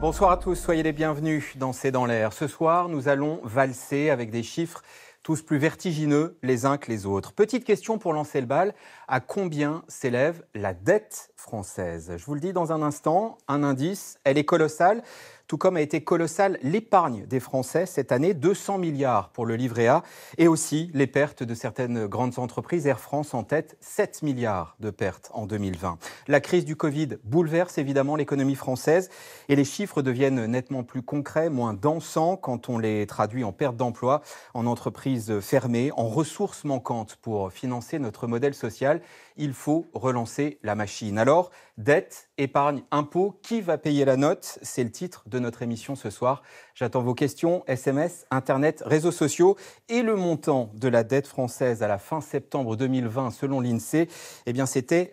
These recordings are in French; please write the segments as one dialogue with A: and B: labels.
A: Bonsoir à tous, soyez les bienvenus dans C'est dans l'air. Ce soir, nous allons valser avec des chiffres tous plus vertigineux les uns que les autres. Petite question pour lancer le bal, à combien s'élève la dette française? Je vous le dis dans un instant, un indice, elle est colossale. Tout comme a été colossale l'épargne des Français cette année, 200 milliards pour le livret A, et aussi les pertes de certaines grandes entreprises, Air France en tête, 7 milliards de pertes en 2020. La crise du Covid bouleverse évidemment l'économie française et les chiffres deviennent nettement plus concrets, moins dansants quand on les traduit en perte d'emploi, en entreprises fermées, en ressources manquantes pour financer notre modèle social. Il faut relancer la machine. Alors, dette, épargne, impôt, qui va payer la note? C'est le titre de notre émission ce soir. J'attends vos questions, SMS, Internet, réseaux sociaux. Et le montant de la dette française à la fin septembre 2020, selon l'INSEE, eh bien, c'était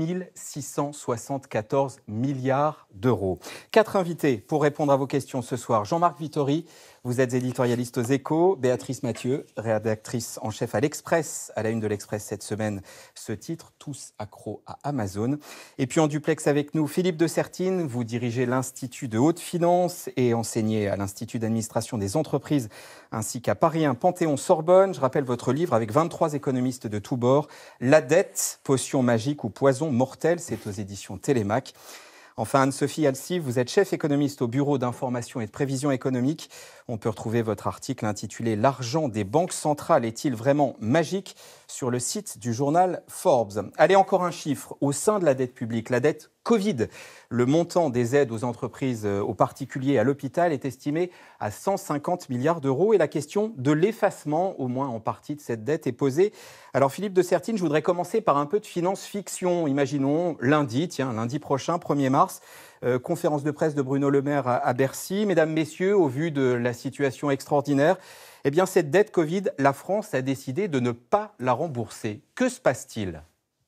A: 2674 milliards d'euros. 4 invités pour répondre à vos questions ce soir. Jean-Marc Vittori, vous êtes éditorialiste aux Échos. Béatrice Mathieu, rédactrice en chef à l'Express, à la une de l'Express cette semaine. Ce titre, tous accros à Amazon. Et puis en duplex avec nous, Philippe de Sertine, vous dirigez l'Institut de haute finance et enseignez à l'Institut d'administration des entreprises ainsi qu'à Paris 1 Panthéon-Sorbonne. Je rappelle votre livre avec 23 économistes de tous bords. La dette, potion magique ou poison mortel, c'est aux éditions Télémac. Enfin, Anne-Sophie Alsive, vous êtes chef économiste au Bureau d'information et de prévision économique. On peut retrouver votre article intitulé « L'argent des banques centrales est-il vraiment magique ?» sur le site du journal Forbes. Allez, encore un chiffre. Au sein de la dette publique, la dette Covid, le montant des aides aux entreprises, aux particuliers et à l'hôpital est estimé à 150 milliards d'euros. Et la question de l'effacement, au moins en partie, de cette dette est posée. Alors Philippe de Sertine, je voudrais commencer par un peu de finance-fiction. Imaginons lundi prochain, 1er mars, conférence de presse de Bruno Le Maire à Bercy. Mesdames, Messieurs, au vu de la situation extraordinaire, eh bien cette dette Covid, la France a décidé de ne pas la rembourser. Que se passe-t-il ?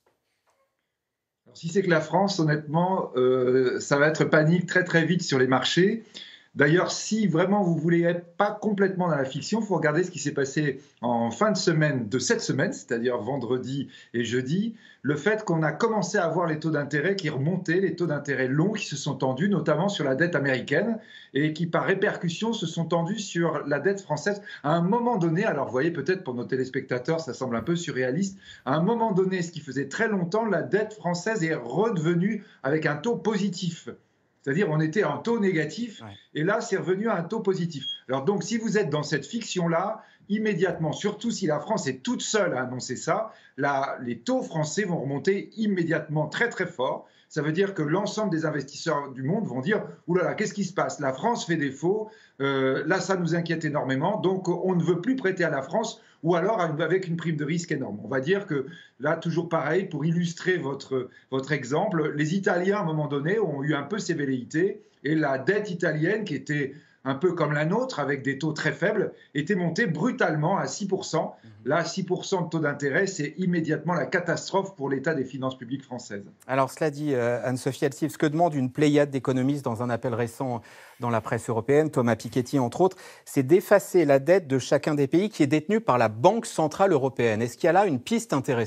B: Alors, si c'est que la France, honnêtement, ça va être panique très très vite sur les marchés. D'ailleurs, si vraiment vous voulez être pas complètement dans la fiction, il faut regarder ce qui s'est passé en fin de semaine de cette semaine, c'est-à-dire vendredi et jeudi. Le fait qu'on a commencé à voir les taux d'intérêt qui remontaient, les taux d'intérêt longs qui se sont tendus, notamment sur la dette américaine, et qui par répercussion se sont tendus sur la dette française. À un moment donné, alors vous voyez peut-être pour nos téléspectateurs, ça semble un peu surréaliste, à un moment donné, ce qui faisait très longtemps, la dette française est redevenue avec un taux positif. C'est-à-dire on était en taux négatif et là, c'est revenu à un taux positif. Alors donc, si vous êtes dans cette fiction-là, immédiatement, surtout si la France est toute seule à annoncer ça, les taux français vont remonter immédiatement très très fort. Ça veut dire que l'ensemble des investisseurs du monde vont dire « Ouh là là, qu'est-ce qui se passe? La France fait défaut, là ça nous inquiète énormément, donc on ne veut plus prêter à la France ou alors avec une prime de risque énorme. » On va dire que là, toujours pareil, pour illustrer votre exemple, les Italiens à un moment donné ont eu un peu ces velléités et la dette italienne qui était un peu comme la nôtre, avec des taux très faibles, était montée brutalement à 6%. Là, 6% de taux d'intérêt, c'est immédiatement la catastrophe pour l'état des finances publiques françaises.
A: Alors, cela dit, Anne-Sophie Alsive, ce que demande une pléiade d'économistes dans un appel récent dans la presse européenne, Thomas Piketty entre autres, c'est d'effacer la dette de chacun des pays qui est détenue par la Banque centrale européenne. Est-ce qu'il y a là une piste intéressante ?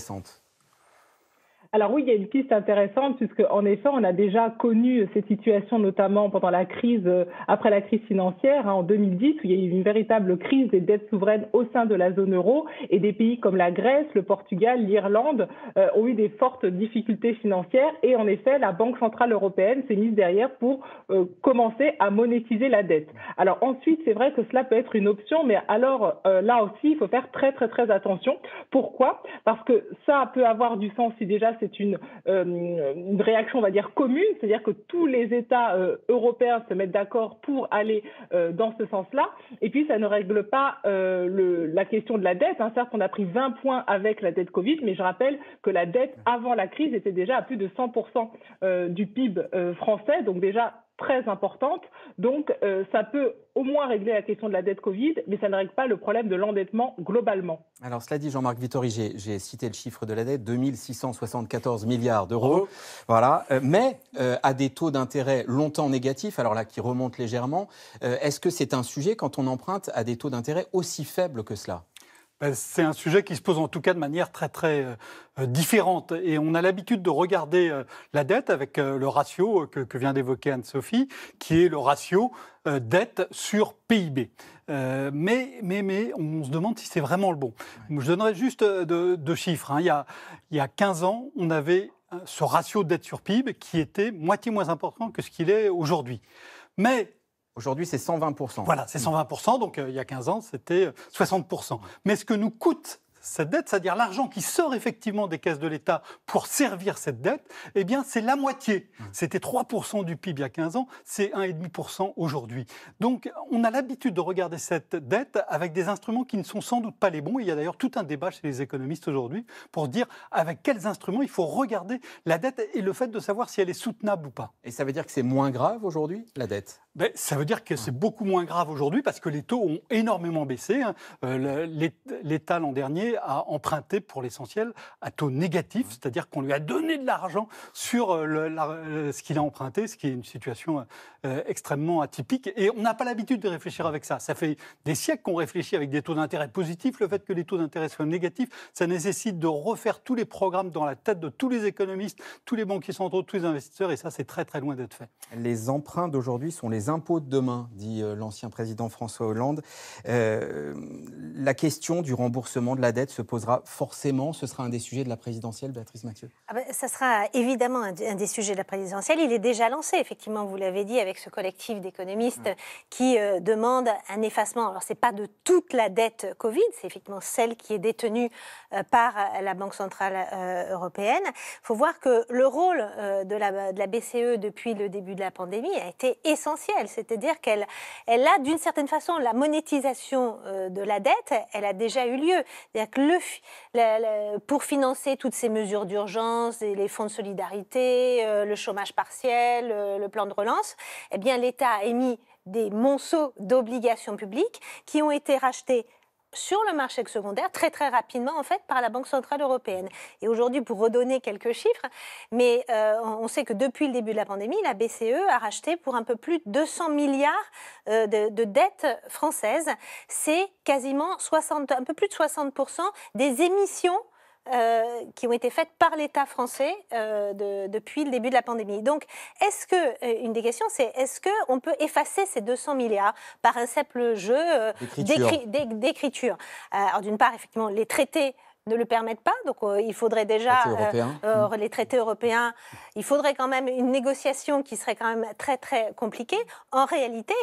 C: Alors oui, il y a une piste intéressante puisque en effet, on a déjà connu cette situation notamment pendant la crise, après la crise financière en 2010 où il y a eu une véritable crise des dettes souveraines au sein de la zone euro et des pays comme la Grèce, le Portugal, l'Irlande ont eu des fortes difficultés financières et en effet, la Banque centrale européenne s'est mise derrière pour commencer à monétiser la dette. Alors ensuite, c'est vrai que cela peut être une option, mais alors là aussi, il faut faire très très très attention. Pourquoi ? Parce que ça peut avoir du sens si déjà c'est une réaction, on va dire, commune, c'est-à-dire que tous les États européens se mettent d'accord pour aller dans ce sens-là. Et puis, ça ne règle pas la question de la dette. Certes, on a pris 20 points avec la dette Covid, mais je rappelle que la dette avant la crise était déjà à plus de 100% du PIB français, donc déjà très importante. Donc, ça peut au moins régler la question de la dette Covid, mais ça ne règle pas le problème de l'endettement globalement.
A: Alors, cela dit, Jean-Marc Vittori, j'ai cité le chiffre de la dette, 2674 milliards d'euros. Voilà. Mais à des taux d'intérêt longtemps négatifs, alors là, qui remontent légèrement, est-ce que c'est un sujet quand on emprunte à des taux d'intérêt aussi faibles que cela ?
D: C'est un sujet qui se pose en tout cas de manière très très différente. Et on a l'habitude de regarder la dette avec le ratio que vient d'évoquer Anne-Sophie, qui est le ratio dette sur PIB. Mais on se demande si c'est vraiment le bon. Je donnerai juste deux chiffres. Hein. Il y a 15 ans, on avait ce ratio de dette sur PIB qui était moitié moins important que ce qu'il est aujourd'hui. Mais
A: aujourd'hui, c'est 120%.
D: Voilà, c'est 120%, donc il y a 15 ans, c'était 60%. Mais ce que nous coûte cette dette, c'est-à-dire l'argent qui sort effectivement des caisses de l'État pour servir cette dette, eh bien, c'est la moitié. C'était 3% du PIB il y a 15 ans, c'est 1,5% aujourd'hui. Donc, on a l'habitude de regarder cette dette avec des instruments qui ne sont sans doute pas les bons. Il y a d'ailleurs tout un débat chez les économistes aujourd'hui pour dire avec quels instruments il faut regarder la dette et le fait de savoir si elle est soutenable ou pas.
A: Et ça veut dire que c'est moins grave aujourd'hui, la dette ?
D: Ça veut dire que c'est beaucoup moins grave aujourd'hui parce que les taux ont énormément baissé. L'État, l'an dernier, a emprunté pour l'essentiel à taux négatif, c'est-à-dire qu'on lui a donné de l'argent sur ce qu'il a emprunté, ce qui est une situation extrêmement atypique. Et on n'a pas l'habitude de réfléchir avec ça. Ça fait des siècles qu'on réfléchit avec des taux d'intérêt positifs. Le fait que les taux d'intérêt soient négatifs, ça nécessite de refaire tous les programmes dans la tête de tous les économistes, tous les banquiers centraux, tous les investisseurs. Et ça, c'est très, très loin d'être fait.
A: Les emprunts d'aujourd'hui sont les impôts de demain, dit l'ancien président François Hollande. La question du remboursement de la dette se posera forcément. Ce sera un des sujets de la présidentielle, Béatrice Mathieu.
E: Ça sera évidemment un des sujets de la présidentielle. Il est déjà lancé, effectivement, vous l'avez dit, avec ce collectif d'économistes qui demande un effacement. Alors, ce n'est pas de toute la dette Covid, c'est effectivement celle qui est détenue par la Banque centrale européenne. Il faut voir que le rôle de la BCE depuis le début de la pandémie a été essentiel. C'est-à-dire qu'elle a, d'une certaine façon, la monétisation de la dette, elle a déjà eu lieu. C'est-à-dire que pour financer toutes ces mesures d'urgence, les fonds de solidarité, le chômage partiel, le plan de relance, eh bien, l'État a émis des monceaux d'obligations publiques qui ont été rachetées sur le marché secondaire très très rapidement en fait par la Banque centrale européenne. Et aujourd'hui, pour redonner quelques chiffres, mais on sait que depuis le début de la pandémie, la BCE a racheté pour un peu plus de 200 milliards de dettes françaises. C'est quasiment un peu plus de 60% des émissions qui ont été faites par l'État français depuis le début de la pandémie. Donc, une des questions, c'est est-ce qu'on peut effacer ces 200 milliards par un simple jeu d'écriture. Alors, d'une part, effectivement, les traités ne le permettent pas, donc il faudrait déjà les traités européens, il faudrait quand même une négociation qui serait quand même très très compliquée. En réalité,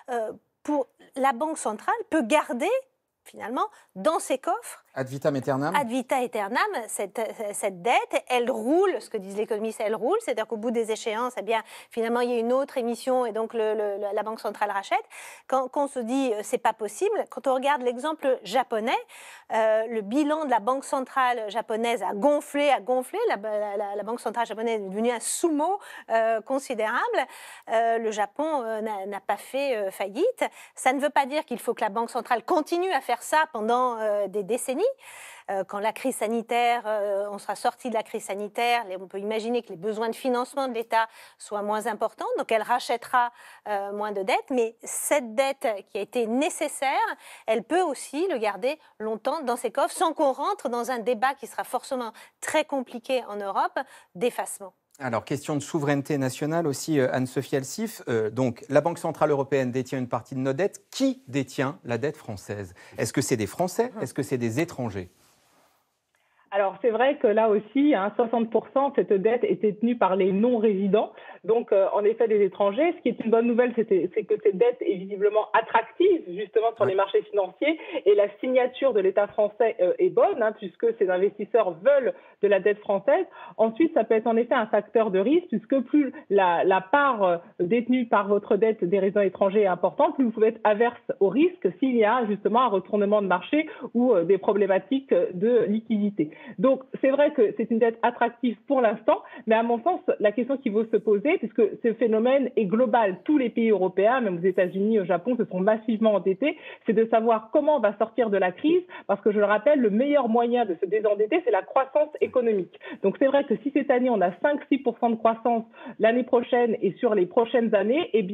E: la Banque centrale peut garder finalement dans ses coffres
A: ad vitam aeternam.
E: Ad vitam aeternam, cette dette, elle roule, ce que disent les économistes, elle roule, c'est-à-dire qu'au bout des échéances, eh bien, finalement, il y a une autre émission et donc la Banque centrale rachète. Quand on se dit c'est pas possible, quand on regarde l'exemple japonais, le bilan de la Banque centrale japonaise a gonflé, la Banque centrale japonaise est devenue un sumo considérable. Le Japon n'a pas fait faillite. Ça ne veut pas dire qu'il faut que la Banque centrale continue à faire ça pendant des décennies. Quand la crise sanitaire, on sera sorti de la crise sanitaire, on peut imaginer que les besoins de financement de l'État soient moins importants, donc elle rachètera moins de dettes, mais cette dette qui a été nécessaire, elle peut aussi le garder longtemps dans ses coffres sans qu'on rentre dans un débat qui sera forcément très compliqué en Europe d'effacement.
A: Alors, question de souveraineté nationale aussi, Anne-Sophie Alsif. Donc, la Banque centrale européenne détient une partie de nos dettes. Qui détient la dette française ? Est-ce que c'est des Français ? Est-ce que c'est des étrangers ?
C: Alors, c'est vrai que là aussi, 60% de cette dette est détenue par les non-résidents, donc en effet des étrangers. Ce qui est une bonne nouvelle, c'est que cette dette est visiblement attractive, justement, sur les marchés financiers. Et la signature de l'État français est bonne, puisque ces investisseurs veulent de la dette française. Ensuite, ça peut être en effet un facteur de risque, puisque plus la part détenue par votre dette des résidents étrangers est importante, plus vous pouvez être averse au risque s'il y a justement un retournement de marché ou des problématiques de liquidité. Donc, c'est vrai que c'est une dette attractive pour l'instant, mais à mon sens, la question qui vaut se poser, puisque ce phénomène est global, tous les pays européens, même aux États-Unis, au Japon, se sont massivement endettés, c'est de savoir comment on va sortir de la crise, parce que je le rappelle, le meilleur moyen de se désendetter, c'est la croissance économique. Donc, c'est vrai que si cette année, on a 5-6% de croissance l'année prochaine et sur les prochaines années, eh bien,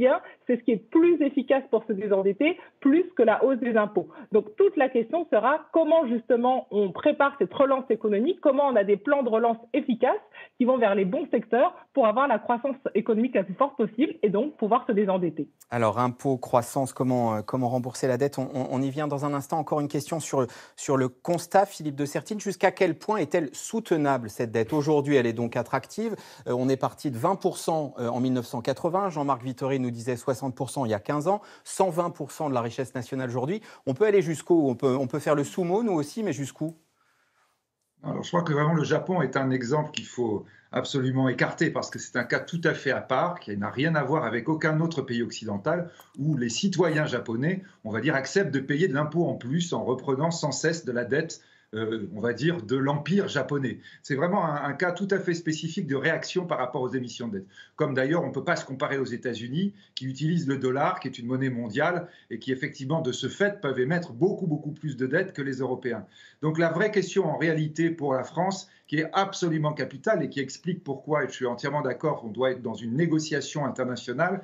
C: c'est ce qui est plus efficace pour se désendetter, plus que la hausse des impôts. Donc toute la question sera comment justement on prépare cette relance économique, comment on a des plans de relance efficaces qui vont vers les bons secteurs pour avoir la croissance économique la plus forte possible et donc pouvoir se désendetter.
A: Alors, impôts, croissance, comment rembourser la dette, on y vient dans un instant. Encore une question sur le constat, Philippe de Sertine. Jusqu'à quel point est-elle soutenable, cette dette? Aujourd'hui, elle est donc attractive. On est parti de 20% en 1980. Jean-Marc Vittori nous disait 60% il y a 15 ans. 120% de la richesse nationale aujourd'hui. On peut aller jusqu'où? On peut faire le sumo, nous aussi, mais jusqu'où?
B: Alors, je crois que vraiment le Japon est un exemple qu'il faut absolument écarter parce que c'est un cas tout à fait à part qui n'a rien à voir avec aucun autre pays occidental où les citoyens japonais, on va dire, acceptent de payer de l'impôt en plus en reprenant sans cesse de la dette, on va dire, de l'empire japonais. C'est vraiment un cas tout à fait spécifique de réaction par rapport aux émissions de dette. Comme d'ailleurs, on ne peut pas se comparer aux États-Unis qui utilisent le dollar, qui est une monnaie mondiale et qui effectivement, de ce fait, peuvent émettre beaucoup plus de dettes que les Européens. Donc la vraie question en réalité pour la France, qui est absolument capitale et qui explique pourquoi, et je suis entièrement d'accord, on doit être dans une négociation internationale,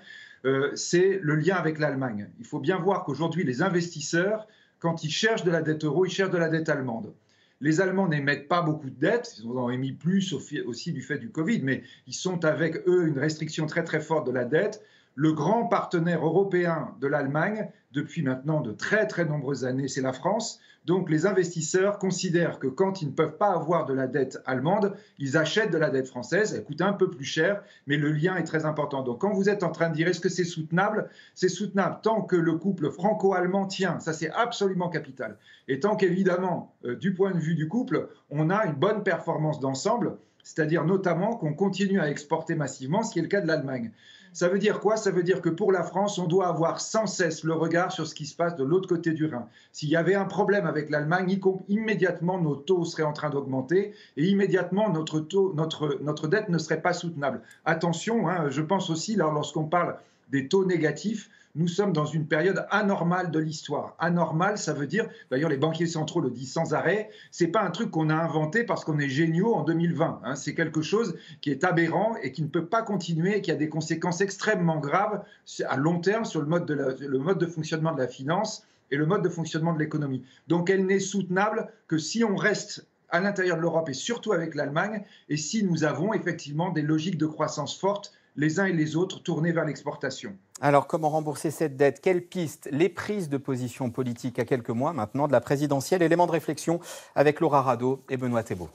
B: c'est le lien avec l'Allemagne. Il faut bien voir qu'aujourd'hui, les investisseurs, quand ils cherchent de la dette euro, ils cherchent de la dette allemande. Les Allemands n'émettent pas beaucoup de dettes, ils en ont émis plus aussi du fait du Covid, mais ils sont avec eux une restriction très forte de la dette. Le grand partenaire européen de l'Allemagne, depuis maintenant de très nombreuses années, c'est la France. Donc les investisseurs considèrent que quand ils ne peuvent pas avoir de la dette allemande, ils achètent de la dette française. Elle coûte un peu plus cher, mais le lien est très important. Donc quand vous êtes en train de dire est-ce que c'est soutenable tant que le couple franco-allemand tient. Ça, c'est absolument capital. Et tant qu'évidemment, du point de vue du couple, on a une bonne performance d'ensemble, c'est-à-dire notamment qu'on continue à exporter massivement, ce qui est le cas de l'Allemagne. Ça veut dire quoi? Ça veut dire que pour la France, on doit avoir sans cesse le regard sur ce qui se passe de l'autre côté du Rhin. S'il y avait un problème avec l'Allemagne, immédiatement nos taux seraient en train d'augmenter et immédiatement notre dette ne serait pas soutenable. Attention, je pense aussi, lorsqu'on parle des taux négatifs, nous sommes dans une période anormale de l'histoire. Anormale, ça veut dire, d'ailleurs les banquiers centraux le disent sans arrêt, c'est pas un truc qu'on a inventé parce qu'on est géniaux en 2020. C'est quelque chose qui est aberrant et qui ne peut pas continuer et qui a des conséquences extrêmement graves à long terme sur le mode de fonctionnement de la finance et le mode de fonctionnement de l'économie. Donc elle n'est soutenable que si on reste à l'intérieur de l'Europe et surtout avec l'Allemagne et si nous avons effectivement des logiques de croissance fortes les uns et les autres tournés vers l'exportation.
A: Alors, comment rembourser cette dette? Quelles pistes? Les prises de position politique à quelques mois maintenant de la présidentielle. Élément de réflexion avec Laura Rado et Benoît Thébault.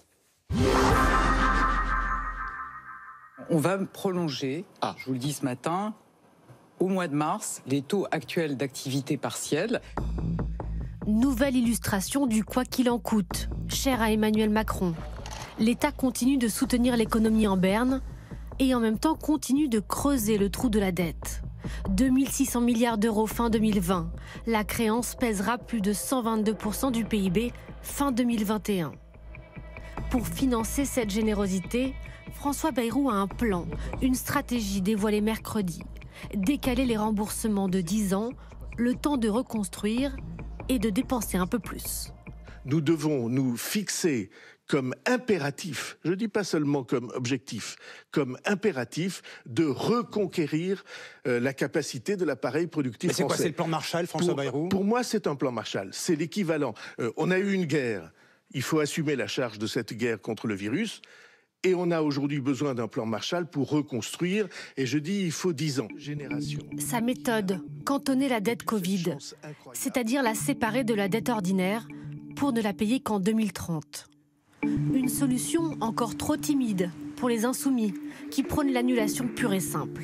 F: On va prolonger, je vous le dis ce matin, au mois de mars, les taux actuels d'activité partielle.
G: Nouvelle illustration du quoi qu'il en coûte, cher à Emmanuel Macron. L'État continue de soutenir l'économie en berne et en même temps continue de creuser le trou de la dette. 2600 milliards d'euros fin 2020. La créance pèsera plus de 122% du PIB fin 2021. Pour financer cette générosité, François Bayrou a un plan, une stratégie dévoilée mercredi. Décaler les remboursements de 10 ans, le temps de reconstruire et de dépenser un peu plus.
H: Nous devons nous fixer comme impératif, je ne dis pas seulement comme objectif, comme impératif de reconquérir la capacité de l'appareil productif français.
I: Mais c'est quoi, c'est le plan Marshall, François Bayrou?
H: Pour moi, c'est un plan Marshall. C'est l'équivalent. On a eu une guerre. Il faut assumer la charge de cette guerre contre le virus. Et on a aujourd'hui besoin d'un plan Marshall pour reconstruire. Et je dis, il faut 10 ans. Génération.
G: Sa méthode, cantonner la dette Covid, c'est-à-dire la séparer de la dette ordinaire pour ne la payer qu'en 2030. Une solution encore trop timide pour les insoumis qui prônent l'annulation pure et simple.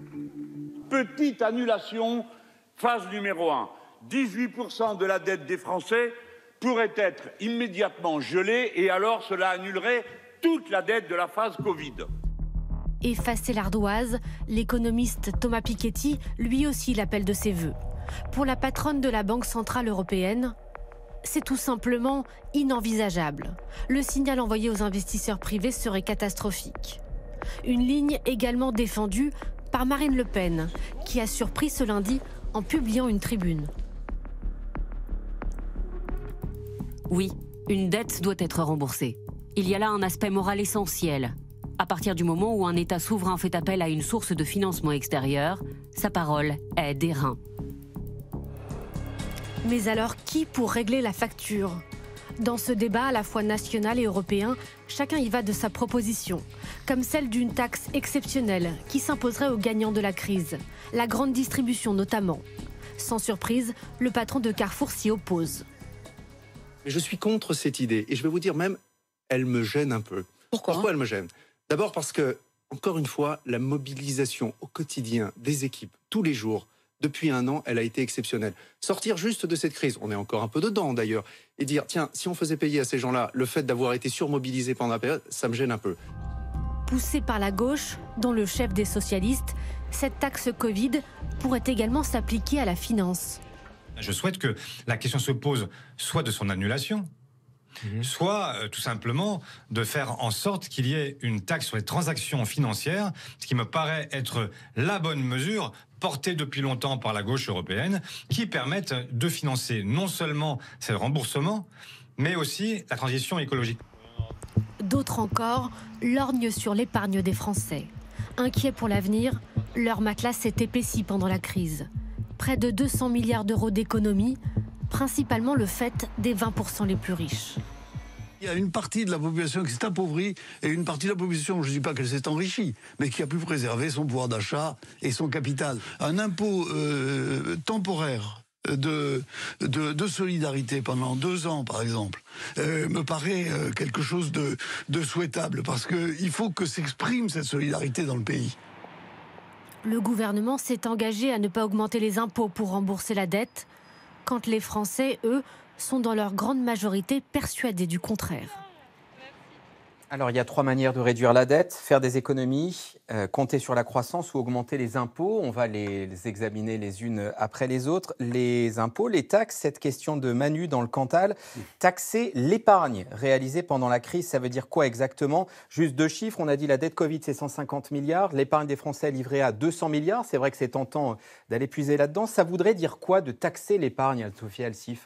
J: Petite annulation, phase numéro 1. 18% de la dette des Français pourrait être immédiatement gelée et alors cela annulerait toute la dette de la phase Covid.
G: Effacer l'ardoise, l'économiste Thomas Piketty, lui aussi l'appelle de ses vœux. Pour la patronne de la Banque Centrale Européenne, c'est tout simplement inenvisageable. Le signal envoyé aux investisseurs privés serait catastrophique. Une ligne également défendue par Marine Le Pen, qui a surpris ce lundi en publiant une tribune.
K: Oui, une dette doit être remboursée. Il y a là un aspect moral essentiel. À partir du moment où un État souverain fait appel à une source de financement extérieur, sa parole est d'airain.
G: Mais alors, qui pour régler la facture ? Dans ce débat à la fois national et européen, chacun y va de sa proposition, comme celle d'une taxe exceptionnelle qui s'imposerait aux gagnants de la crise, la grande distribution notamment. Sans surprise, le patron de Carrefour s'y oppose.
L: Je suis contre cette idée et je vais vous dire même, elle me gêne un peu. Pourquoi elle me gêne ? D'abord parce que, encore une fois, la mobilisation au quotidien des équipes, tous les jours, depuis un an, elle a été exceptionnelle. Sortir juste de cette crise, on est encore un peu dedans d'ailleurs, et dire, tiens, si on faisait payer à ces gens-là le fait d'avoir été surmobilisés pendant la période, ça me gêne un peu.
G: Poussée par la gauche, dont le chef des socialistes, cette taxe Covid pourrait également s'appliquer à la finance.
M: Je souhaite que la question se pose soit de son annulation, soit tout simplement de faire en sorte qu'il y ait une taxe sur les transactions financières, ce qui me paraît être la bonne mesure portée depuis longtemps par la gauche européenne, qui permettent de financer non seulement ces remboursements, mais aussi la transition écologique.
G: D'autres encore lorgnent sur l'épargne des Français. Inquiets pour l'avenir, leur matelas s'est épaissi pendant la crise. Près de 200 milliards d'euros d'économies, principalement le fait des 20% les plus riches.
N: Il y a une partie de la population qui s'est appauvrie et une partie de la population, je ne dis pas qu'elle s'est enrichie, mais qui a pu préserver son pouvoir d'achat et son capital. Un impôt temporaire de solidarité pendant 2 ans, par exemple, me paraît quelque chose de souhaitable, parce qu'il faut que s'exprime cette solidarité dans le pays.
G: Le gouvernement s'est engagé à ne pas augmenter les impôts pour rembourser la dette, quand les Français, eux, sont dans leur grande majorité persuadés du contraire.
A: Alors, il y a 3 manières de réduire la dette: faire des économies, compter sur la croissance ou augmenter les impôts. On va les examiner les unes après les autres. Les impôts, les taxes, cette question de Manu dans le Cantal. Taxer l'épargne réalisée pendant la crise, ça veut dire quoi exactement? Juste 2 chiffres, on a dit la dette Covid, c'est 150 milliards. L'épargne des Français est livrée à 200 milliards. C'est vrai que c'est tentant d'aller puiser là-dedans. Ça voudrait dire quoi de taxer l'épargne, Sophie Alsif?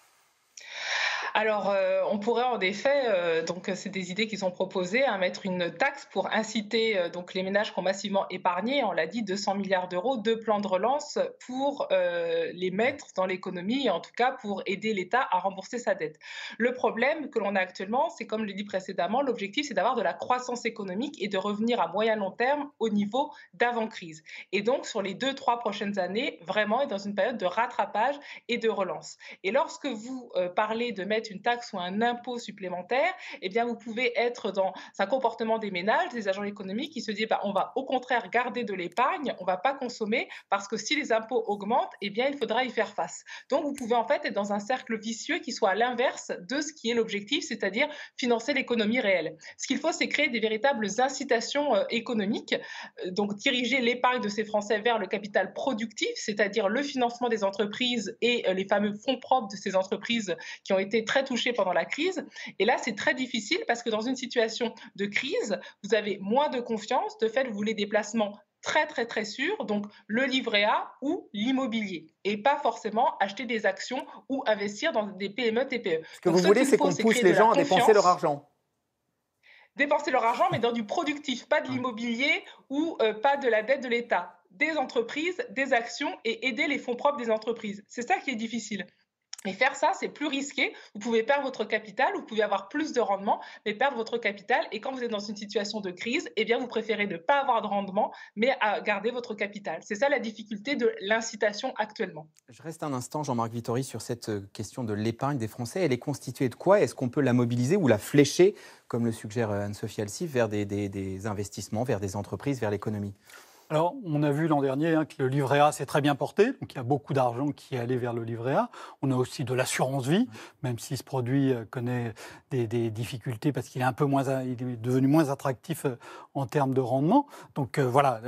O: Alors, on pourrait en effet, donc c'est des idées qui sont proposées, mettre une taxe pour inciter donc les ménages qui ont massivement épargné, on l'a dit, 200 milliards d'euros, 2 plans de relance pour les mettre dans l'économie et en tout cas pour aider l'État à rembourser sa dette. Le problème que l'on a actuellement, c'est comme je l'ai dit précédemment, l'objectif c'est d'avoir de la croissance économique et de revenir à moyen long terme au niveau d'avant-crise. Et donc sur les 2-3 prochaines années, vraiment être dans une période de rattrapage et de relance. Et lorsque vous parlez de mettre une taxe ou un impôt supplémentaire, eh bien vous pouvez être dans un comportement des ménages, des agents économiques qui se disent on va au contraire garder de l'épargne, on ne va pas consommer parce que si les impôts augmentent, eh bien il faudra y faire face. Donc vous pouvez en fait être dans un cercle vicieux qui soit à l'inverse de ce qui est l'objectif, c'est-à-dire financer l'économie réelle. Ce qu'il faut, c'est créer des véritables incitations économiques, donc diriger l'épargne de ces Français vers le capital productif, c'est-à-dire le financement des entreprises et les fameux fonds propres de ces entreprises qui ont été très touchés pendant la crise. Et là, c'est très difficile parce que dans une situation de crise, vous avez moins de confiance. De fait, vous voulez des placements très sûrs, donc le livret A ou l'immobilier, et pas forcément acheter des actions ou investir dans des PME, TPE.
A: Ce que vous voulez, c'est qu'on pousse les gens à dépenser leur argent.
O: Dépenser leur argent, mais dans du productif, pas de l'immobilier ou pas de la dette de l'État. Des entreprises, des actions et aider les fonds propres des entreprises. C'est ça qui est difficile. Et faire ça, c'est plus risqué. Vous pouvez perdre votre capital, vous pouvez avoir plus de rendement, mais perdre votre capital. Et quand vous êtes dans une situation de crise, eh bien, vous préférez ne pas avoir de rendement, mais à garder votre capital. C'est ça la difficulté de l'incitation actuellement.
A: Je reste un instant, Jean-Marc Vittori, sur cette question de l'épargne des Français. Elle est constituée de quoi? Est-ce qu'on peut la mobiliser ou la flécher, comme le suggère Anne-Sophie Alsif, vers des investissements, vers des entreprises, vers l'économie?
D: Alors, on a vu l'an dernier que le livret A s'est très bien porté, donc il y a beaucoup d'argent qui est allé vers le livret A. On a aussi de l'assurance vie, même si ce produit connaît des difficultés parce qu'il est il est devenu moins attractif en termes de rendement. Donc voilà,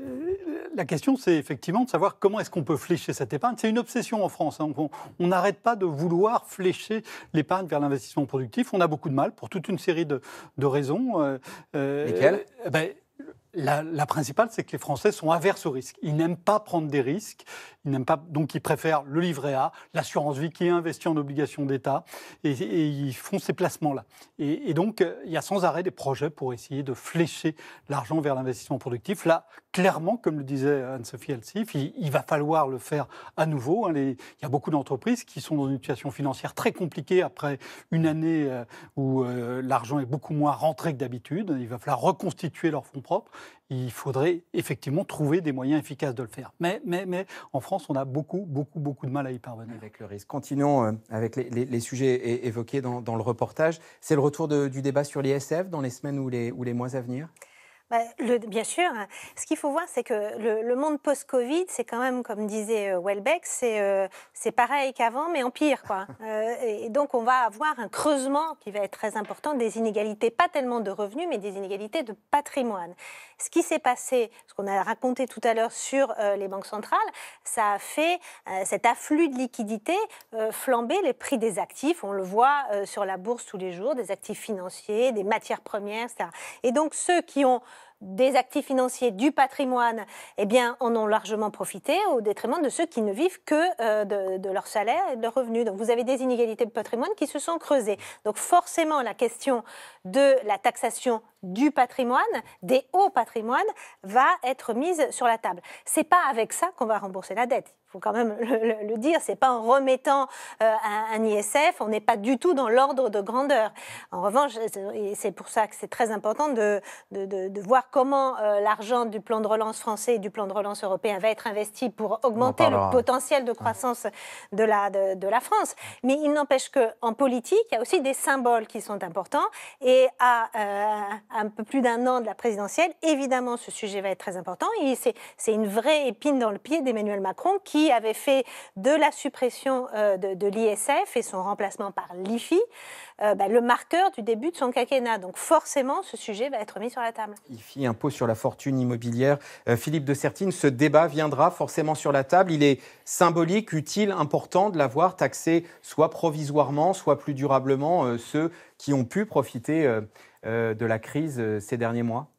D: la question c'est effectivement de savoir comment est-ce qu'on peut flécher cette épargne. C'est une obsession en France. On n'arrête pas de vouloir flécher l'épargne vers l'investissement productif. On a beaucoup de mal pour toute une série de raisons.
A: Lesquelles?
D: La principale, c'est que les Français sont averses au risque. Ils n'aiment pas prendre des risques. Donc ils préfèrent le livret A, l'assurance vie qui est investie en obligations d'État, et ils font ces placements-là. Et donc, il y a sans arrêt des projets pour essayer de flécher l'argent vers l'investissement productif. Là, clairement, comme le disait Anne-Sophie Elsif, il va falloir le faire à nouveau. Il y a beaucoup d'entreprises qui sont dans une situation financière très compliquée après une année où l'argent est beaucoup moins rentré que d'habitude. Il va falloir reconstituer leurs fonds propres. Il faudrait effectivement trouver des moyens efficaces de le faire. Mais en France, on a beaucoup de mal à y parvenir.
A: Avec le risque. Continuons avec les sujets évoqués dans le reportage. C'est le retour du débat sur l'ISF dans les semaines ou les mois à venir ?
E: Bien sûr. Ce qu'il faut voir, c'est que le monde post-Covid, c'est quand même, comme disait Welbeck, c'est pareil qu'avant, mais en pire, quoi. Et donc, on va avoir un creusement qui va être très important des inégalités, pas tellement de revenus, mais des inégalités de patrimoine. Ce qui s'est passé, ce qu'on a raconté tout à l'heure sur les banques centrales, ça a fait cet afflux de liquidités flamber les prix des actifs. On le voit sur la bourse tous les jours, des actifs financiers, des matières premières, etc. Et donc, ceux qui ont des actifs financiers, du patrimoine, eh bien, en ont largement profité au détriment de ceux qui ne vivent que de leur salaire et de leurs revenus. Donc, vous avez des inégalités de patrimoine qui se sont creusées. Donc, forcément, la question de la taxation du patrimoine, des hauts patrimoines, va être mise sur la table. C'est pas avec ça qu'on va rembourser la dette. Il faut quand même le dire, c'est pas en remettant un ISF, on n'est pas du tout dans l'ordre de grandeur. En revanche, c'est pour ça que c'est très important de voir comment l'argent du plan de relance français et du plan de relance européen va être investi pour augmenter le potentiel de croissance de la France. Mais il n'empêche qu'en politique, il y a aussi des symboles qui sont importants. Et à un peu plus d'un an de la présidentielle, évidemment, ce sujet va être très important. Et c'est une vraie épine dans le pied d'Emmanuel Macron qui avait fait de la suppression de l'ISF et son remplacement par l'IFI le marqueur du début de son quinquennat. Donc forcément, ce sujet va être mis sur la table.
A: IFI, impôt sur la fortune immobilière. Philippe de Sertine, ce débat viendra forcément sur la table. Il est symbolique, utile, important de l'avoir taxé soit provisoirement, soit plus durablement ceux qui ont pu profiter de la crise ces derniers mois.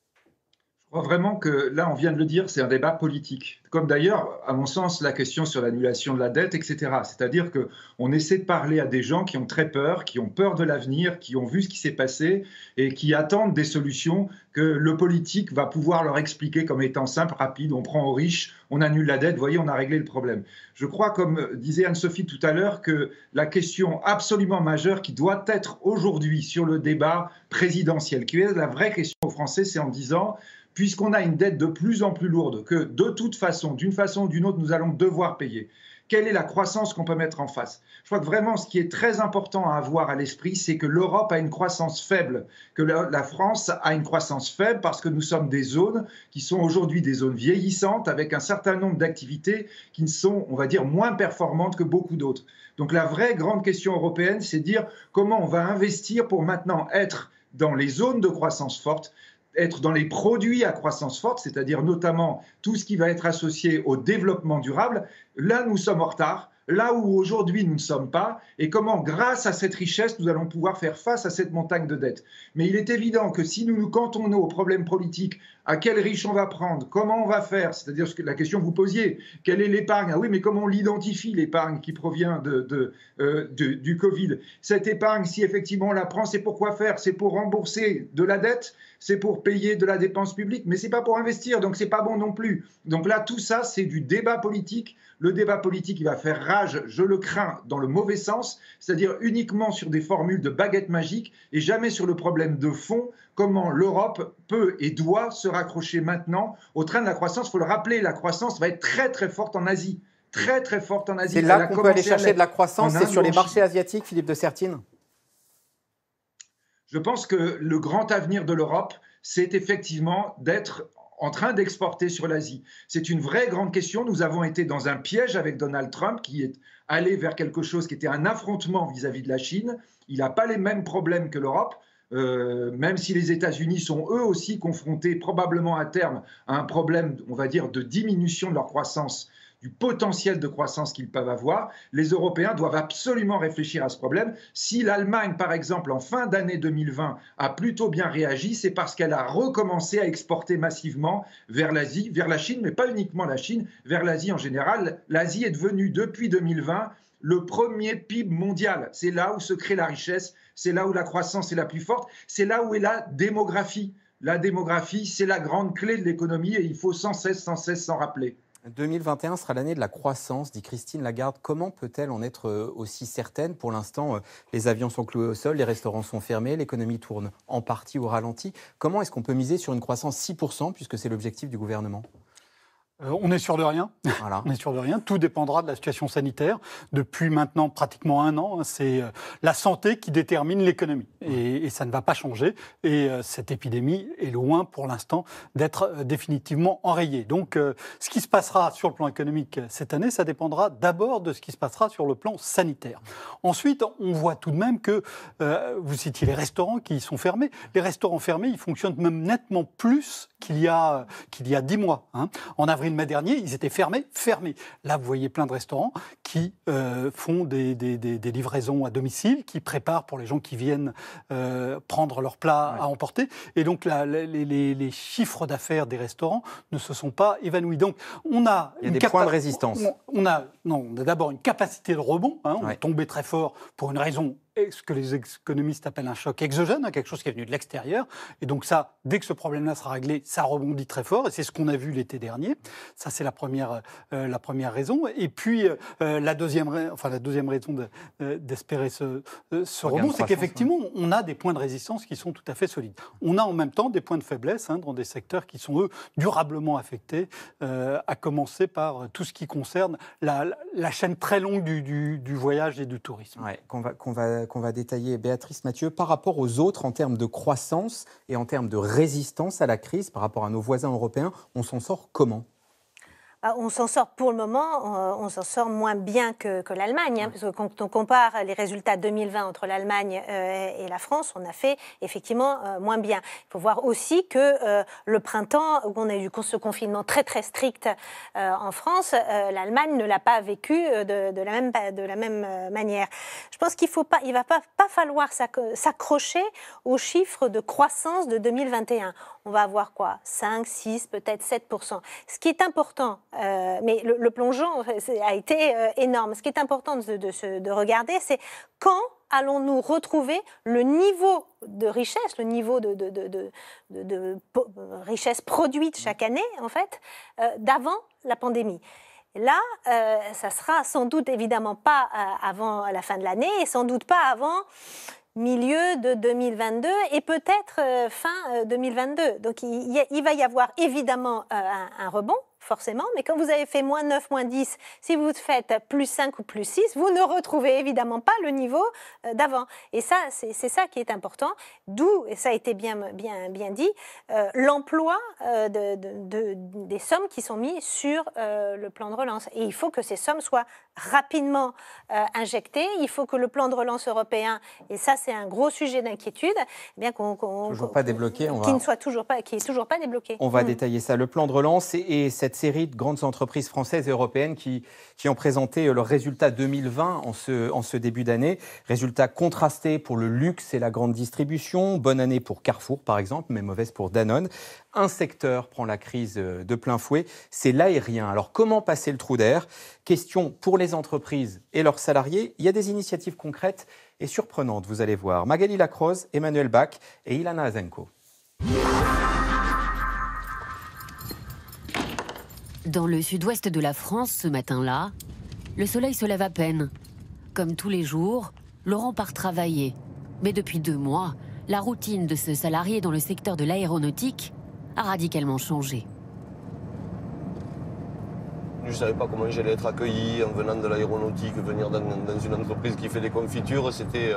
B: Je crois vraiment que, là, on vient de le dire, c'est un débat politique. Comme d'ailleurs, à mon sens, la question sur l'annulation de la dette, etc. C'est-à-dire qu'on essaie de parler à des gens qui ont très peur, qui ont peur de l'avenir, qui ont vu ce qui s'est passé et qui attendent des solutions que le politique va pouvoir leur expliquer comme étant simple, rapide. On prend aux riches, on annule la dette, vous voyez, on a réglé le problème. Je crois, comme disait Anne-Sophie tout à l'heure, que la question absolument majeure qui doit être aujourd'hui sur le débat présidentiel, qui est la vraie question aux Français, c'est en disant... puisqu'on a une dette de plus en plus lourde, que de toute façon, d'une façon ou d'une autre, nous allons devoir payer. Quelle est la croissance qu'on peut mettre en face? Je crois que vraiment, ce qui est très important à avoir à l'esprit, c'est que l'Europe a une croissance faible, que la France a une croissance faible parce que nous sommes des zones qui sont aujourd'hui des zones vieillissantes avec un certain nombre d'activités qui sont, on va dire, moins performantes que beaucoup d'autres. Donc la vraie grande question européenne, c'est de dire comment on va investir pour maintenant être dans les zones de croissance forte, être dans les produits à croissance forte, c'est-à-dire notamment tout ce qui va être associé au développement durable. Là, nous sommes en retard. Là où aujourd'hui nous ne sommes pas, et comment, grâce à cette richesse, nous allons pouvoir faire face à cette montagne de dettes. Mais il est évident que si nous nous cantonnons aux problèmes politiques, à quel riche on va prendre, comment on va faire, c'est-à-dire la question que vous posiez, quelle est l'épargne? Ah oui, mais comment on l'identifie, l'épargne qui provient du Covid? Cette épargne, si effectivement on la prend, c'est pour quoi faire? C'est pour rembourser de la dette, c'est pour payer de la dépense publique, mais c'est pas pour investir, donc c'est pas bon non plus. Donc là, tout ça, c'est du débat politique. Le débat politique, il va faire rage, je le crains, dans le mauvais sens, c'est-à-dire uniquement sur des formules de baguette magique et jamais sur le problème de fond, comment l'Europe peut et doit se raccrocher maintenant au train de la croissance. Il faut le rappeler, la croissance va être très très forte en Asie. Très très forte en Asie.
A: C'est là qu'on peut aller chercher de la croissance, c'est sur les marchés asiatiques, Philippe de Sertine?
B: Je pense que le grand avenir de l'Europe, c'est effectivement d'être en train d'exporter sur l'Asie. C'est une vraie grande question. Nous avons été dans un piège avec Donald Trump qui est allé vers quelque chose qui était un affrontement vis-à-vis de la Chine. Il n'a pas les mêmes problèmes que l'Europe, même si les États-Unis sont eux aussi confrontés probablement à terme à un problème, on va dire, de diminution de leur croissance du potentiel de croissance qu'ils peuvent avoir. Les Européens doivent absolument réfléchir à ce problème. Si l'Allemagne, par exemple, en fin d'année 2020, a plutôt bien réagi, c'est parce qu'elle a recommencé à exporter massivement vers l'Asie, vers la Chine, mais pas uniquement la Chine, vers l'Asie en général. L'Asie est devenue, depuis 2020, le premier PIB mondial. C'est là où se crée la richesse, c'est là où la croissance est la plus forte, c'est là où est la démographie. La démographie, c'est la grande clé de l'économie et il faut sans cesse s'en rappeler.
A: 2021 sera l'année de la croissance, dit Christine Lagarde. Comment peut-elle en être aussi certaine? Pour l'instant, les avions sont cloués au sol, les restaurants sont fermés, l'économie tourne en partie au ralenti. Comment est-ce qu'on peut miser sur une croissance 6%, puisque c'est l'objectif du gouvernement?
D: On est sûr de rien. Voilà. On est sûr de rien. Tout dépendra de la situation sanitaire. Depuis maintenant pratiquement 1 an, c'est la santé qui détermine l'économie. Et ça ne va pas changer. Et cette épidémie est loin, pour l'instant, d'être définitivement enrayée. Donc, ce qui se passera sur le plan économique cette année, ça dépendra d'abord de ce qui se passera sur le plan sanitaire. Ensuite, on voit tout de même que, vous citiez les restaurants qui sont fermés. Les restaurants fermés, ils fonctionnent même nettement plus qu'il y a 10 mois. En avril-mai dernier, ils étaient fermés. Là, vous voyez plein de restaurants qui font des livraisons à domicile, qui préparent pour les gens qui viennent prendre leur plat à emporter. Et donc, les chiffres d'affaires des restaurants ne se sont pas évanouis. Donc, il
A: y a des points de résistance.
D: On a d'abord une capacité de rebond. On est tombé très fort pour une raison, ce que les économistes appellent un choc exogène, quelque chose qui est venu de l'extérieur. Et donc ça, dès que ce problème-là sera réglé, ça rebondit très fort. Et c'est ce qu'on a vu l'été dernier. Ça, c'est la première raison. Et puis, la deuxième raison d'espérer ce rebond, c'est qu'effectivement, on a des points de résistance qui sont tout à fait solides. On a en même temps des points de faiblesse dans des secteurs qui sont, eux, durablement affectés, à commencer par tout ce qui concerne la chaîne très longue du voyage et du tourisme.
A: Ouais, qu'on va détailler. Béatrice Mathieu, par rapport aux autres en termes de croissance et en termes de résistance à la crise, par rapport à nos voisins européens, on s'en sort comment ?
E: On s'en sort pour le moment, on s'en sort moins bien que l'Allemagne, parce que quand on compare les résultats 2020 entre l'Allemagne et la France, on a fait effectivement moins bien. Il faut voir aussi que le printemps, où on a eu ce confinement très très strict en France, l'Allemagne ne l'a pas vécu de la même manière. Je pense il va pas falloir s'accrocher aux chiffres de croissance de 2021. On va avoir quoi ? 5, 6, peut-être 7%. Ce qui est important, mais le plongeon a été énorme. Ce qui est important de regarder, c'est quand allons-nous retrouver le niveau de richesse, le niveau de richesse produite chaque année, en fait, d'avant la pandémie. Là, ça sera sans doute évidemment pas avant la fin de l'année et sans doute pas avant milieu de 2022 et peut-être fin 2022. Donc il va y avoir évidemment un rebond, forcément, mais quand vous avez fait moins 9, moins 10, si vous faites plus 5 ou plus 6, vous ne retrouvez évidemment pas le niveau d'avant. Et ça, c'est ça qui est important, d'où, et ça a été bien dit, l'emploi des sommes qui sont mises sur le plan de relance. Et il faut que ces sommes soient rapidement injectées, il faut que le plan de relance européen, et ça c'est un gros sujet d'inquiétude, eh bien
A: toujours pas débloqué,
E: qui est toujours pas débloqué.
A: On va détailler ça, le plan de relance et cette série de grandes entreprises françaises et européennes qui ont présenté leurs résultats 2020 en ce début d'année. Résultats contrastés pour le luxe et la grande distribution. Bonne année pour Carrefour, par exemple, mais mauvaise pour Danone. Un secteur prend la crise de plein fouet, c'est l'aérien. Alors, comment passer le trou d'air ? Question pour les entreprises et leurs salariés. Il y a des initiatives concrètes et surprenantes, vous allez voir. Magali Lacroze, Emmanuel Bach et Ilana Azenko.
K: Dans le sud-ouest de la France, ce matin-là, le soleil se lève à peine. Comme tous les jours, Laurent part travailler. Mais depuis 2 mois, la routine de ce salarié dans le secteur de l'aéronautique a radicalement changé.
P: Je ne savais pas comment j'allais être accueilli en venant de l'aéronautique, venir dans une entreprise qui fait des confitures, c'était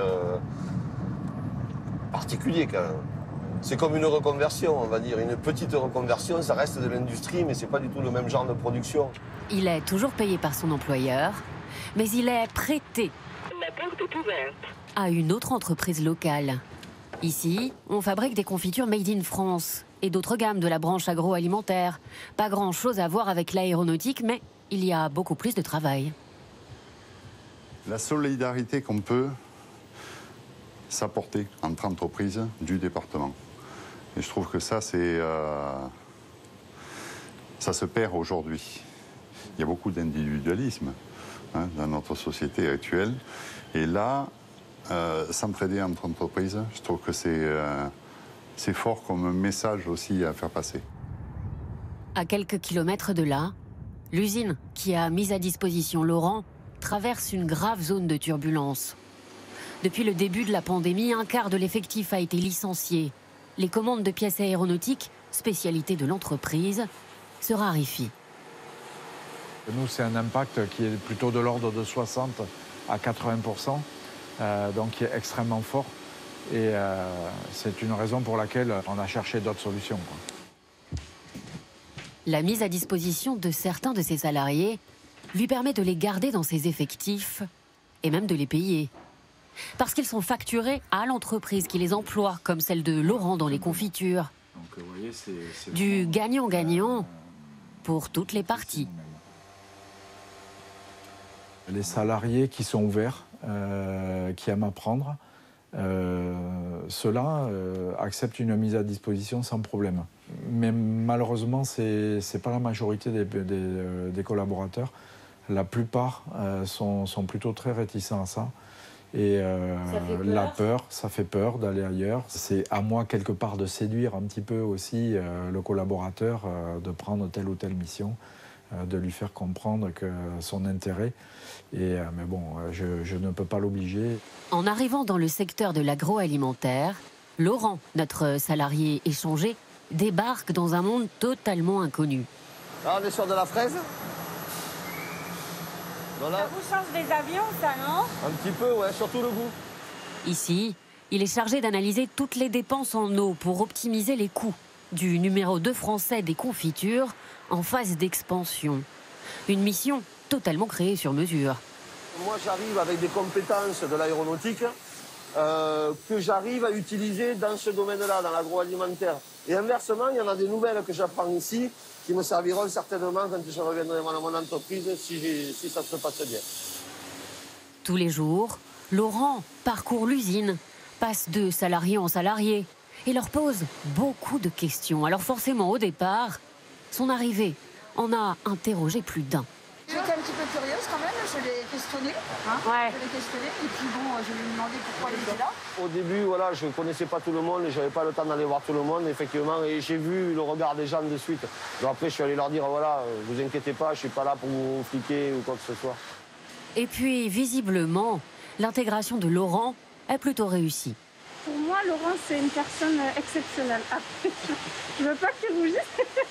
P: particulier quand même. C'est comme une reconversion, on va dire. Une petite reconversion, ça reste de l'industrie, mais ce n'est pas du tout le même genre de production.
K: Il est toujours payé par son employeur, mais il est prêté
Q: La porte est ouverte.
K: à une autre entreprise locale. Ici, on fabrique des confitures made in France et d'autres gammes de la branche agroalimentaire. Pas grand-chose à voir avec l'aéronautique, mais il y a beaucoup plus de travail.
Q: La solidarité qu'on peut s'apporter entre entreprises du département. Et je trouve que ça, ça se perd aujourd'hui. Il y a beaucoup d'individualisme dans notre société actuelle. Et là, s'entraider entre entreprises, je trouve que c'est fort comme message aussi à faire passer.
K: À quelques kilomètres de là, l'usine qui a mis à disposition Laurent traverse une grave zone de turbulence. Depuis le début de la pandémie, un quart de l'effectif a été licencié. Les commandes de pièces aéronautiques, spécialité de l'entreprise, se raréfient.
R: Nous, c'est un impact qui est plutôt de l'ordre de 60 à 80%, donc qui est extrêmement fort. Et c'est une raison pour laquelle on a cherché d'autres solutions, quoi.
K: La mise à disposition de certains de ses salariés lui permet de les garder dans ses effectifs et même de les payer. Parce qu'ils sont facturés à l'entreprise qui les emploie, comme celle de Laurent dans les confitures.
R: Donc, vous voyez, c'est
K: du gagnant-gagnant pour toutes les parties.
R: Les salariés qui sont ouverts, qui aiment apprendre, ceux-là acceptent une mise à disposition sans problème. Mais malheureusement, ce n'est pas la majorité des collaborateurs. La plupart sont plutôt très réticents à ça. Et la peur, ça fait peur d'aller ailleurs. C'est à moi, quelque part, de séduire un petit peu aussi le collaborateur, de prendre telle ou telle mission, de lui faire comprendre que son intérêt. Mais bon, je ne peux pas l'obliger.
K: En arrivant dans le secteur de l'agroalimentaire, Laurent, notre salarié échangé, débarque dans un monde totalement inconnu.
P: Là, on est sur de la fraise. Voilà.
S: Ça vous change des avions, ça, non?
P: Un petit peu, ouais, surtout le goût.
K: Ici, il est chargé d'analyser toutes les dépenses en eau pour optimiser les coûts du numéro 2 français des confitures en phase d'expansion. Une mission totalement créée sur mesure.
P: Moi, j'arrive avec des compétences de l'aéronautique que j'arrive à utiliser dans ce domaine-là, dans l'agroalimentaire. Et inversement, il y en a des nouvelles que j'apprends ici qui me serviront certainement quand je reviendrai dans mon entreprise si ça se passe bien.
K: Tous les jours, Laurent parcourt l'usine, passe de salarié en salarié et leur pose beaucoup de questions. Alors forcément, au départ, son arrivée en a interrogé plus d'un.
S: J'étais un petit peu curieuse quand même, je l'ai questionné. Ouais. Je l'ai questionné et puis bon, je lui ai demandé pourquoi il était là.
P: Au début, voilà, je ne connaissais pas tout le monde et je n'avais pas le temps d'aller voir tout le monde, effectivement. Et j'ai vu le regard des gens de suite. Donc après, je suis allé leur dire, voilà, vous inquiétez pas, je ne suis pas là pour vous fliquer ou quoi que ce soit.
K: Et puis, visiblement, l'intégration de Laurent est plutôt réussie.
S: Pour moi, Laurent, c'est une personne exceptionnelle. Je ne veux pas qu'il rougisse.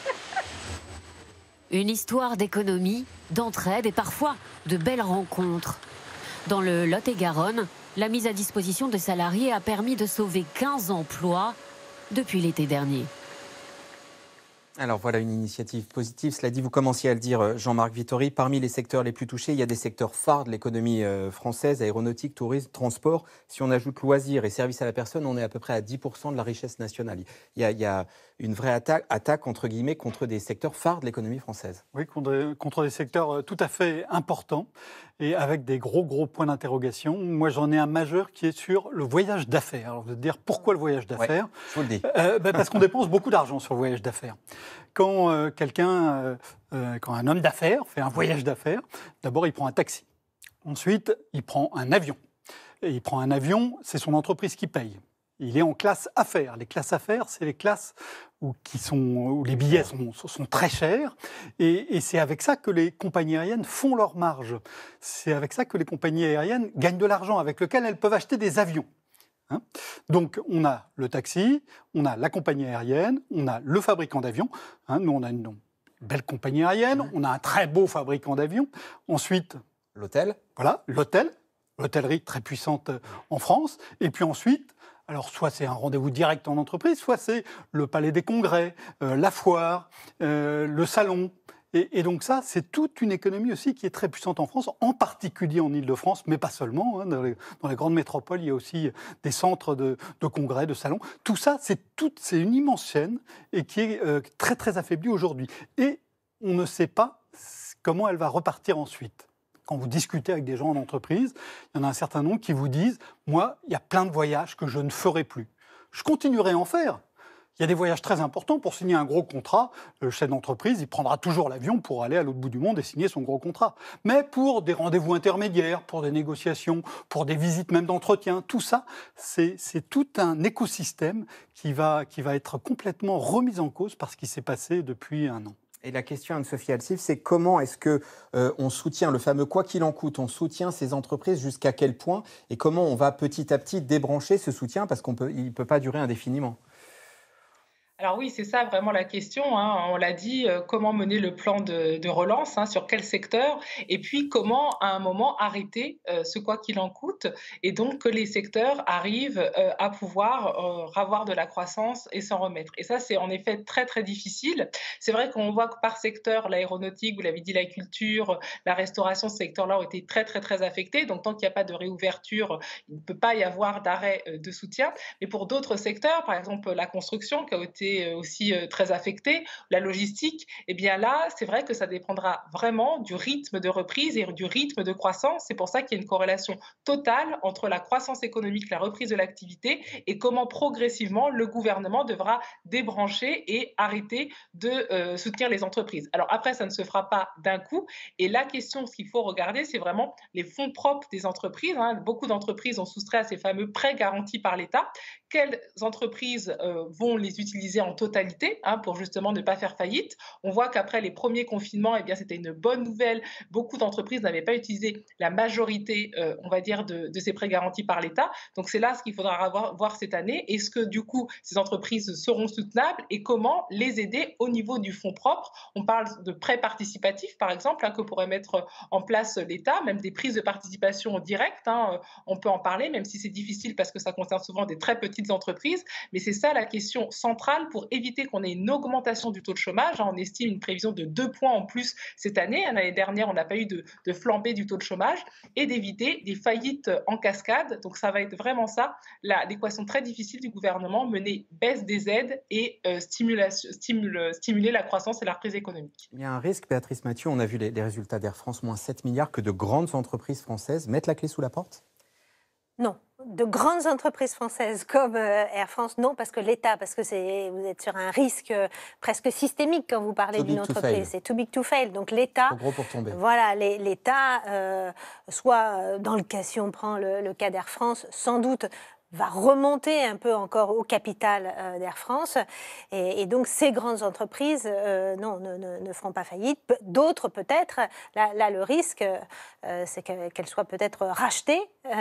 K: Une histoire d'économie, d'entraide et parfois de belles rencontres. Dans le Lot-et-Garonne, la mise à disposition de salariés a permis de sauver 15 emplois depuis l'été dernier.
A: Alors voilà une initiative positive. Cela dit, vous commenciez à le dire, Jean-Marc Vittori, parmi les secteurs les plus touchés, il y a des secteurs phares de l'économie française, aéronautique, tourisme, transport. Si on ajoute loisirs et services à la personne, on est à peu près à 10% de la richesse nationale. Il y a une vraie attaque entre guillemets, contre des secteurs phares de l'économie française.
D: Oui, contre des secteurs tout à fait importants et avec des gros points d'interrogation. Moi, j'en ai un majeur qui est sur le voyage d'affaires. Alors, vous allez dire, pourquoi le voyage d'affaires?
A: Ouais, je vous le dis.
D: Parce qu'on dépense beaucoup d'argent sur le voyage d'affaires. Quand quand un homme d'affaires fait un voyage d'affaires, d'abord, il prend un taxi. Ensuite, il prend un avion. Et il prend un avion, c'est son entreprise qui paye. Il est en classe affaires. Les classes affaires, c'est les classes où les billets sont très chers. Et c'est avec ça que les compagnies aériennes font leur marge. C'est avec ça que les compagnies aériennes gagnent de l'argent, avec lequel elles peuvent acheter des avions. Donc, on a le taxi, on a la compagnie aérienne, on a le fabricant d'avions. Nous, on a une belle compagnie aérienne, on a un très beau fabricant d'avions. Ensuite,
A: l'hôtel.
D: Voilà, l'hôtellerie très puissante en France. Et puis ensuite, alors soit c'est un rendez-vous direct en entreprise, soit c'est le palais des congrès, la foire, le salon. Et donc ça, c'est toute une économie aussi qui est très puissante en France, en particulier en Île-de-France, mais pas seulement. Dans les grandes métropoles, il y a aussi des centres de congrès, de salons. Tout ça, c'est une immense chaîne et qui est très, très affaiblie aujourd'hui. Et on ne sait pas comment elle va repartir ensuite. Quand vous discutez avec des gens en entreprise, il y en a un certain nombre qui vous disent « Moi, il y a plein de voyages que je ne ferai plus. Je continuerai à en faire. » Il y a des voyages très importants. Pour signer un gros contrat, le chef d'entreprise, il prendra toujours l'avion pour aller à l'autre bout du monde et signer son gros contrat. Mais pour des rendez-vous intermédiaires, pour des négociations, pour des visites même d'entretien, tout ça, c'est tout un écosystème qui va être complètement remis en cause par ce qui s'est passé depuis un an.
A: Et la question, Anne-Sophie Alsif, c'est comment est-ce qu'on soutient le fameux « quoi qu'il en coûte », on soutient ces entreprises jusqu'à quel point et comment on va petit à petit débrancher ce soutien parce qu'il ne peut pas durer indéfiniment.
O: Alors oui, c'est ça vraiment la question. On l'a dit, comment mener le plan de relance, sur quel secteur, et puis comment à un moment arrêter ce quoi qu'il en coûte, et donc que les secteurs arrivent à pouvoir avoir de la croissance et s'en remettre. Et ça, c'est en effet très très difficile. C'est vrai qu'on voit que par secteur, l'aéronautique, vous l'avez dit, la culture, la restauration, ces secteurs-là ont été très très très affectés. Donc tant qu'il n'y a pas de réouverture, il ne peut pas y avoir d'arrêt de soutien. Mais pour d'autres secteurs, par exemple la construction, qui a été aussi très affectée, la logistique, et bien là, c'est vrai que ça dépendra vraiment du rythme de reprise et du rythme de croissance. C'est pour ça qu'il y a une corrélation totale entre la croissance économique, la reprise de l'activité et comment progressivement le gouvernement devra débrancher et arrêter de soutenir les entreprises. Alors après, ça ne se fera pas d'un coup. Et la question, ce qu'il faut regarder, c'est vraiment les fonds propres des entreprises. Beaucoup d'entreprises ont soustrait à ces fameux prêts garantis par l'État. Quelles entreprises vont les utiliser en totalité pour justement ne pas faire faillite? On voit qu'après les premiers confinements, eh bien, c'était une bonne nouvelle. Beaucoup d'entreprises n'avaient pas utilisé la majorité, on va dire, de ces prêts garantis par l'État. Donc c'est là ce qu'il faudra voir cette année. Est-ce que du coup, ces entreprises seront soutenables et comment les aider au niveau du fonds propre? On parle de prêts participatifs, par exemple, que pourrait mettre en place l'État, même des prises de participation directes. On peut en parler, même si c'est difficile parce que ça concerne souvent des très petites entreprises. Mais c'est ça la question centrale pour éviter qu'on ait une augmentation du taux de chômage. On estime une prévision de 2 points en plus cette année. L'année dernière, on n'a pas eu de flambée du taux de chômage et d'éviter des faillites en cascade. Donc ça va être vraiment ça, l'équation très difficile du gouvernement, mener baisse des aides et stimuler la croissance et la reprise économique.
A: Il y a un risque, Béatrice Mathieu, on a vu les résultats d'Air France, moins 7 milliards, que de grandes entreprises françaises mettent la clé sous la porte?
E: Non. De grandes entreprises françaises comme Air France, non, parce que l'État, parce que vous êtes sur un risque presque systémique quand vous parlez d'une entreprise. C'est too big to fail. Donc l'État,
A: trop gros pour tomber.
E: Voilà, l'État, soit dans le cas, si on prend le cas d'Air France, sans doute va remonter un peu encore au capital d'Air France. Et donc, ces grandes entreprises, non, ne feront pas faillite. D'autres, peut-être. Là, le risque, c'est qu'elles soient peut-être rachetées.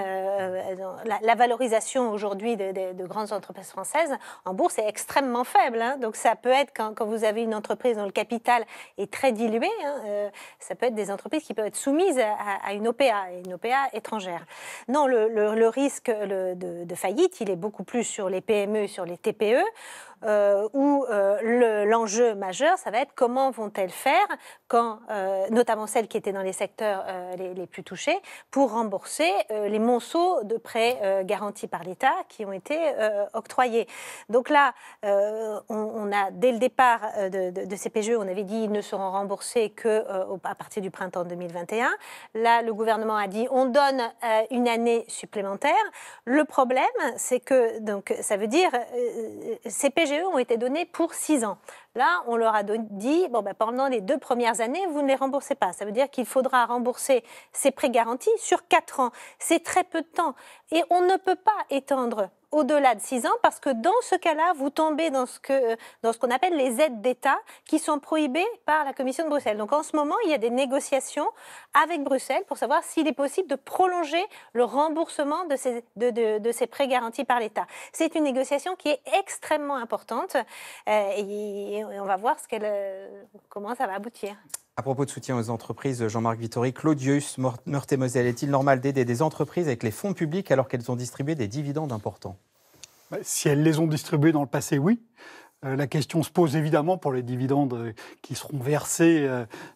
E: La valorisation aujourd'hui de grandes entreprises françaises en bourse est extrêmement faible. Donc, ça peut être, quand vous avez une entreprise dont le capital est très dilué, ça peut être des entreprises qui peuvent être soumises à une OPA, une OPA étrangère. Non, le risque de faillite, il est beaucoup plus sur les PME, sur les TPE, où l'enjeu majeur, ça va être comment vont-elles faire, quand, notamment celles qui étaient dans les secteurs les plus touchés, pour rembourser les monceaux de prêts garantis par l'État qui ont été octroyés. Donc là, on a, dès le départ de ces PGE, on avait dit qu'ils ne seront remboursés qu'à partir du printemps 2021. Là, le gouvernement a dit on donne une année supplémentaire. Le problème, c'est que donc, ça veut dire ces PGE ont été donnés pour 6 ans. Là, on leur a dit, pendant les 2 premières années, vous ne les remboursez pas. Ça veut dire qu'il faudra rembourser ces prêts garantis sur 4 ans. C'est très peu de temps. Et on ne peut pas étendre au-delà de 6 ans parce que dans ce cas-là, vous tombez dans ce qu'on appelle les aides d'État qui sont prohibées par la Commission de Bruxelles. Donc en ce moment, il y a des négociations avec Bruxelles pour savoir s'il est possible de prolonger le remboursement de ces prêts garantis par l'État. C'est une négociation qui est extrêmement importante et on va voir comment ça va aboutir.
A: À propos de soutien aux entreprises, Jean-Marc Vittori, Claudius, Meurthe-et-Moselle, est-il normal d'aider des entreprises avec les fonds publics alors qu'elles ont distribué des dividendes importants?
D: Si elles les ont distribués dans le passé, oui. La question se pose évidemment pour les dividendes qui seront versés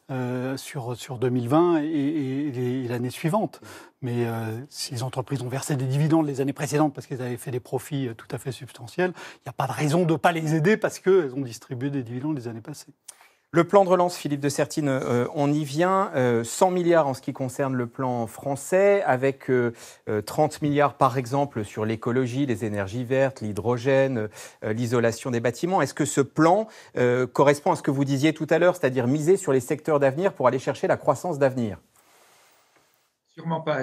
D: sur 2020 et l'année suivante. Mais si les entreprises ont versé des dividendes les années précédentes parce qu'elles avaient fait des profits tout à fait substantiels, il n'y a pas de raison de ne pas les aider parce qu'elles ont distribué des dividendes les années passées.
A: Le plan de relance, Philippe de Sertine, on y vient. 100 milliards en ce qui concerne le plan français, avec 30 milliards par exemple sur l'écologie, les énergies vertes, l'hydrogène, l'isolation des bâtiments. Est-ce que ce plan correspond à ce que vous disiez tout à l'heure, c'est-à-dire miser sur les secteurs d'avenir pour aller chercher la croissance d'avenir ?
B: Sûrement pas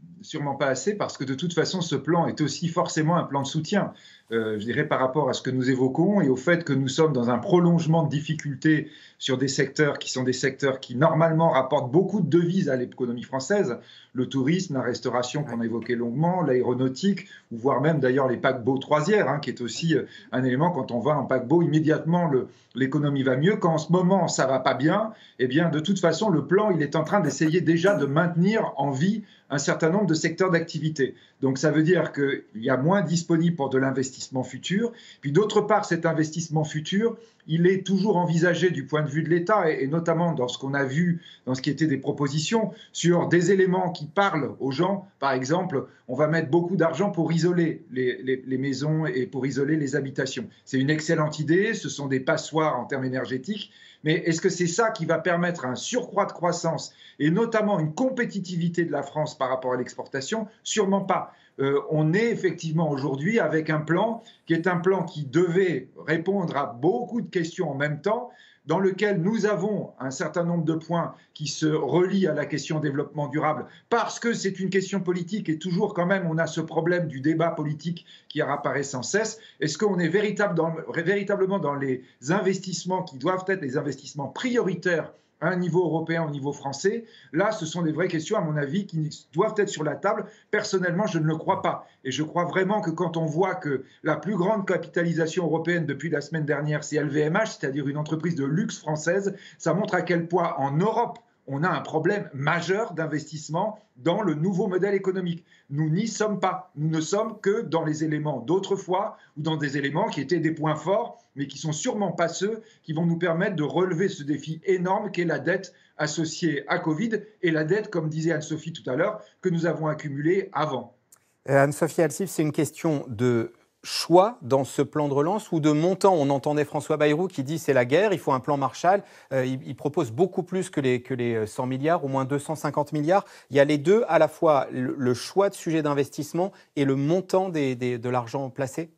B: assez, parce que de toute façon, ce plan est aussi forcément un plan de soutien. Je dirais par rapport à ce que nous évoquons et au fait que nous sommes dans un prolongement de difficultés sur des secteurs qui sont des secteurs qui normalement rapportent beaucoup de devises à l'économie française, le tourisme, la restauration qu'on a évoqué longuement, l'aéronautique, ou voire même d'ailleurs les paquebots croisières, qui est aussi un élément. Quand on va en paquebot, immédiatement l'économie va mieux. Quand en ce moment ça va pas bien, eh bien de toute façon le plan il est en train d'essayer déjà de maintenir en vie un certain nombre de secteurs d'activité. Donc ça veut dire qu'il y a moins disponible pour de l'investissement futur. Puis d'autre part, cet investissement futur, il est toujours envisagé du point de vue de l'État, et notamment dans ce qu'on a vu, dans ce qui était des propositions, sur des éléments qui parlent aux gens. Par exemple, on va mettre beaucoup d'argent pour isoler les maisons et pour isoler les habitations. C'est une excellente idée, ce sont des passoires en termes énergétiques. Mais est-ce que c'est ça qui va permettre un surcroît de croissance et notamment une compétitivité de la France par rapport à l'exportation? Sûrement pas. On est effectivement aujourd'hui avec un plan qui est un plan qui devait répondre à beaucoup de questions en même temps, dans lequel nous avons un certain nombre de points qui se relient à la question développement durable, parce que c'est une question politique et toujours quand même on a ce problème du débat politique qui apparaît sans cesse. Est-ce qu'on est véritablement dans les investissements qui doivent être les investissements prioritaires à un niveau européen, au niveau français? Là, ce sont des vraies questions, à mon avis, qui doivent être sur la table. Personnellement, je ne le crois pas. Et je crois vraiment que quand on voit que la plus grande capitalisation européenne depuis la semaine dernière, c'est LVMH, c'est-à-dire une entreprise de luxe française, ça montre à quel point en Europe, on a un problème majeur d'investissement dans le nouveau modèle économique. Nous n'y sommes pas. Nous ne sommes que dans les éléments d'autrefois ou dans des éléments qui étaient des points forts, mais qui sont sûrement pas ceux qui vont nous permettre de relever ce défi énorme qu'est la dette associée à Covid et la dette, comme disait Anne-Sophie tout à l'heure, que nous avons accumulée avant.
A: Anne-Sophie Alsif, c'est une question de choix dans ce plan de relance ou de montant? On entendait François Bayrou qui dit c'est la guerre, il faut un plan Marshall. Il propose beaucoup plus que les 100 milliards, au moins 250 milliards. Il y a les deux, à la fois le choix de sujet d'investissement et le montant de l'argent placé.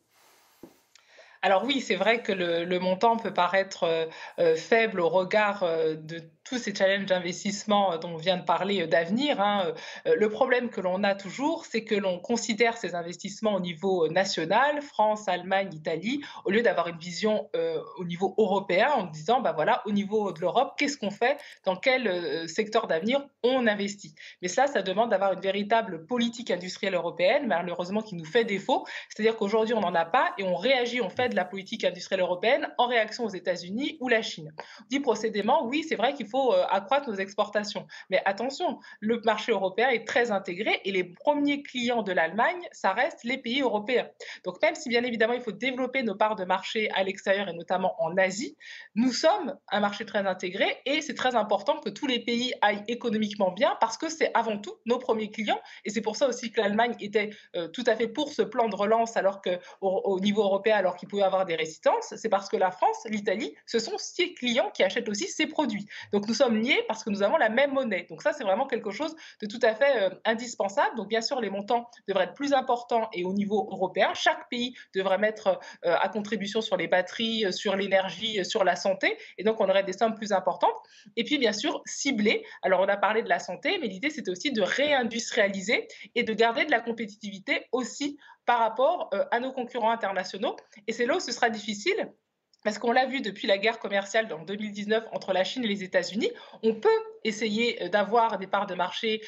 O: Alors oui, c'est vrai que le montant peut paraître faible au regard de tous ces challenges d'investissement dont on vient de parler d'avenir. Le problème que l'on a toujours, c'est que l'on considère ces investissements au niveau national, France, Allemagne, Italie, au lieu d'avoir une vision au niveau européen en disant, voilà, au niveau de l'Europe, qu'est-ce qu'on fait, dans quel secteur d'avenir on investit. Mais ça demande d'avoir une véritable politique industrielle européenne, malheureusement qui nous fait défaut. C'est-à-dire qu'aujourd'hui, on n'en a pas et on réagit, on fait de la politique industrielle européenne en réaction aux États-Unis ou la Chine. On dit procédément, oui, c'est vrai qu'il faut accroître nos exportations. Mais attention, le marché européen est très intégré et les premiers clients de l'Allemagne, ça reste les pays européens. Donc même si bien évidemment il faut développer nos parts de marché à l'extérieur et notamment en Asie, nous sommes un marché très intégré et c'est très important que tous les pays aillent économiquement bien parce que c'est avant tout nos premiers clients et c'est pour ça aussi que l'Allemagne était tout à fait pour ce plan de relance alors qu'au niveau européen, alors qu'il pouvait avoir des résistances, c'est parce que la France, l'Italie, ce sont ces clients qui achètent aussi ces produits. Donc nous sommes liés parce que nous avons la même monnaie. Donc ça, c'est vraiment quelque chose de tout à fait indispensable. Donc bien sûr, les montants devraient être plus importants et au niveau européen, chaque pays devrait mettre à contribution sur les batteries, sur l'énergie, sur la santé. Et donc on aurait des sommes plus importantes. Et puis bien sûr, cibler. Alors on a parlé de la santé, mais l'idée c'était aussi de réindustrialiser et de garder de la compétitivité aussi par rapport à nos concurrents internationaux. Et c'est là où ce sera difficile. Parce qu'on l'a vu depuis la guerre commerciale en 2019 entre la Chine et les États-Unis, on peut essayer d'avoir des parts de marché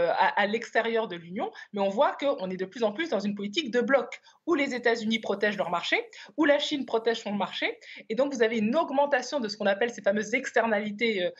O: à l'extérieur de l'Union, mais on voit qu'on est de plus en plus dans une politique de bloc, où les États-Unis protègent leur marché, où la Chine protège son marché, et donc vous avez une augmentation de ce qu'on appelle ces fameuses externalités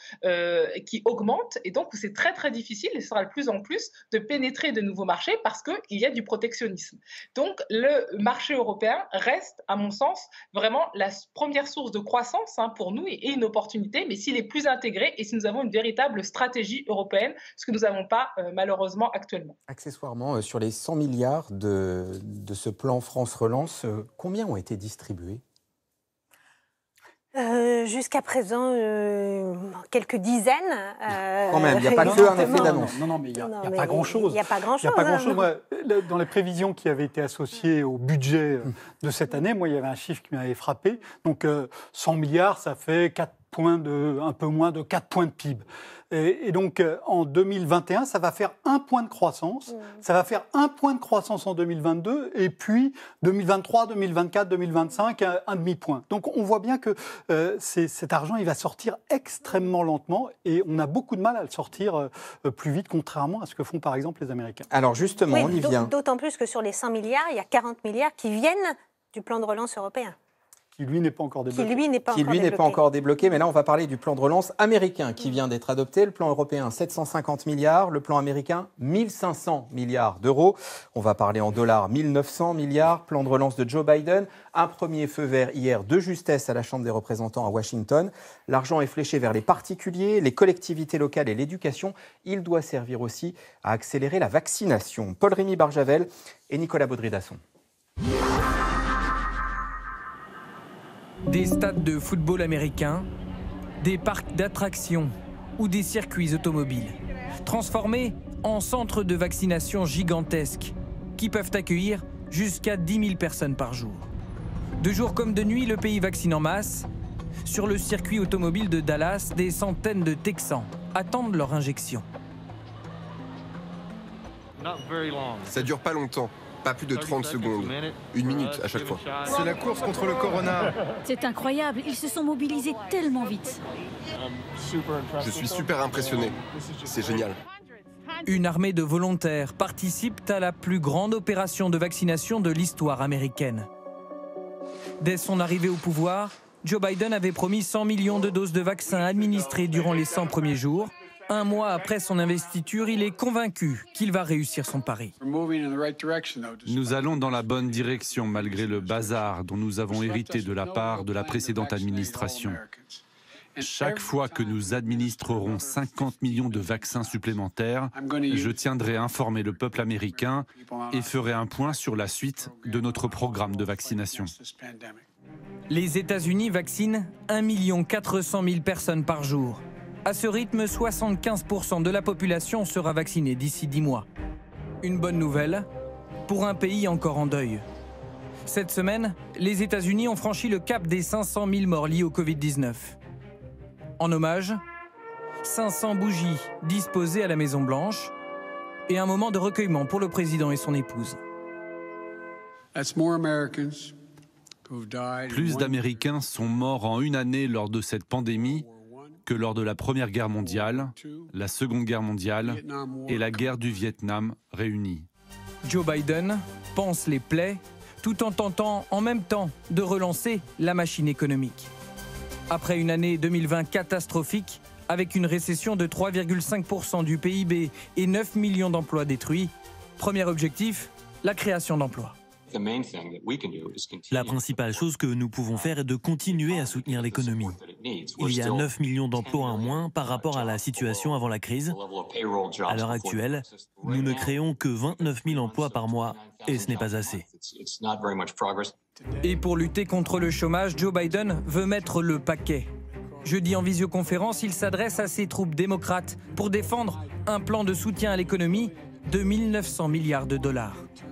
O: qui augmentent, et donc c'est très très difficile, et ce sera de plus en plus, de pénétrer de nouveaux marchés parce qu'il y a du protectionnisme. Donc le marché européen reste, à mon sens, vraiment la première source de croissance pour nous et une opportunité, mais s'il est plus intégré et si nous avons une véritable stratégie européenne, ce que nous n'avons pas malheureusement actuellement.
A: Accessoirement, sur les 100 milliards de ce plan France Relance, combien ont été distribués ?
E: Jusqu'à présent, quelques dizaines.
A: Quand même, il n'y a pas qu'un effet d'annonce.
D: Non, mais il n'y a pas grand-chose.
E: Il n'y a pas grand-chose.
D: Dans les prévisions qui avaient été associées au budget de cette année, moi, il y avait un chiffre qui m'avait frappé. Donc, 100 milliards, ça fait un peu moins de 4 points de PIB. Et donc, en 2021, ça va faire 1 point de croissance. Ça va faire 1 point de croissance en 2022. Et puis, 2023, 2024, 2025, un demi-point. Donc, on voit bien que cet argent, il va sortir extrêmement lentement. Et on a beaucoup de mal à le sortir plus vite, contrairement à ce que font, par exemple, les Américains.
A: Alors, justement, on y vient.
E: D'autant plus que sur les 100 milliards, il y a 40 milliards qui viennent du plan de relance européen.
D: Qui, lui, n'est pas encore débloqué.
A: Qui, lui, n'est pas encore débloqué. Mais là, on va parler du plan de relance américain qui vient d'être adopté. Le plan européen, 750 milliards. Le plan américain, 1500 milliards d'euros. On va parler en dollars, 1900 milliards. Plan de relance de Joe Biden. Un premier feu vert hier de justesse à la Chambre des représentants à Washington. L'argent est fléché vers les particuliers, les collectivités locales et l'éducation. Il doit servir aussi à accélérer la vaccination. Paul-Rémy Barjavel et Nicolas Baudry-Dasson.
T: Des stades de football américains, des parcs d'attractions ou des circuits automobiles, transformés en centres de vaccination gigantesques qui peuvent accueillir jusqu'à 10 000 personnes par jour. De jour comme de nuit, le pays vaccine en masse. Sur le circuit automobile de Dallas, des centaines de Texans attendent leur injection.
U: Ça dure pas longtemps. Pas plus de 30 secondes. 1 minute à chaque fois.
I: C'est la course contre le corona.
V: C'est incroyable, ils se sont mobilisés tellement vite.
U: Je suis super impressionné. C'est génial.
T: Une armée de volontaires participe à la plus grande opération de vaccination de l'histoire américaine. Dès son arrivée au pouvoir, Joe Biden avait promis 100 millions de doses de vaccins administrées durant les 100 premiers jours. Un mois après son investiture, il est convaincu qu'il va réussir son pari.
W: Nous allons dans la bonne direction malgré le bazar dont nous avons hérité de la part de la précédente administration. Chaque fois que nous administrerons 50 millions de vaccins supplémentaires, je tiendrai informé le peuple américain et ferai un point sur la suite de notre programme de vaccination.
T: Les États-Unis vaccinent 1 400 000 personnes par jour. À ce rythme, 75% de la population sera vaccinée d'ici 10 mois. Une bonne nouvelle pour un pays encore en deuil. Cette semaine, les États-Unis ont franchi le cap des 500 000 morts liés au Covid-19. En hommage, 500 bougies disposées à la Maison-Blanche et un moment de recueillement pour le président et son épouse.
W: Plus d'Américains sont morts en une année lors de cette pandémie que lors de la Première Guerre mondiale, la Seconde Guerre mondiale et la guerre du Vietnam réunies.
T: Joe Biden panse les plaies tout en tentant en même temps de relancer la machine économique. Après une année 2020 catastrophique, avec une récession de 3,5% du PIB et 9 millions d'emplois détruits, premier objectif, la création d'emplois.
X: La principale chose que nous pouvons faire est de continuer à soutenir l'économie. Il y a 9 millions d'emplois en moins par rapport à la situation avant la crise. À l'heure actuelle, nous ne créons que 29 000 emplois par mois et ce n'est pas assez.
T: Et pour lutter contre le chômage, Joe Biden veut mettre le paquet. Jeudi en visioconférence, il s'adresse à ses troupes démocrates pour défendre un plan de soutien à l'économie de 1 900 milliards de dollars.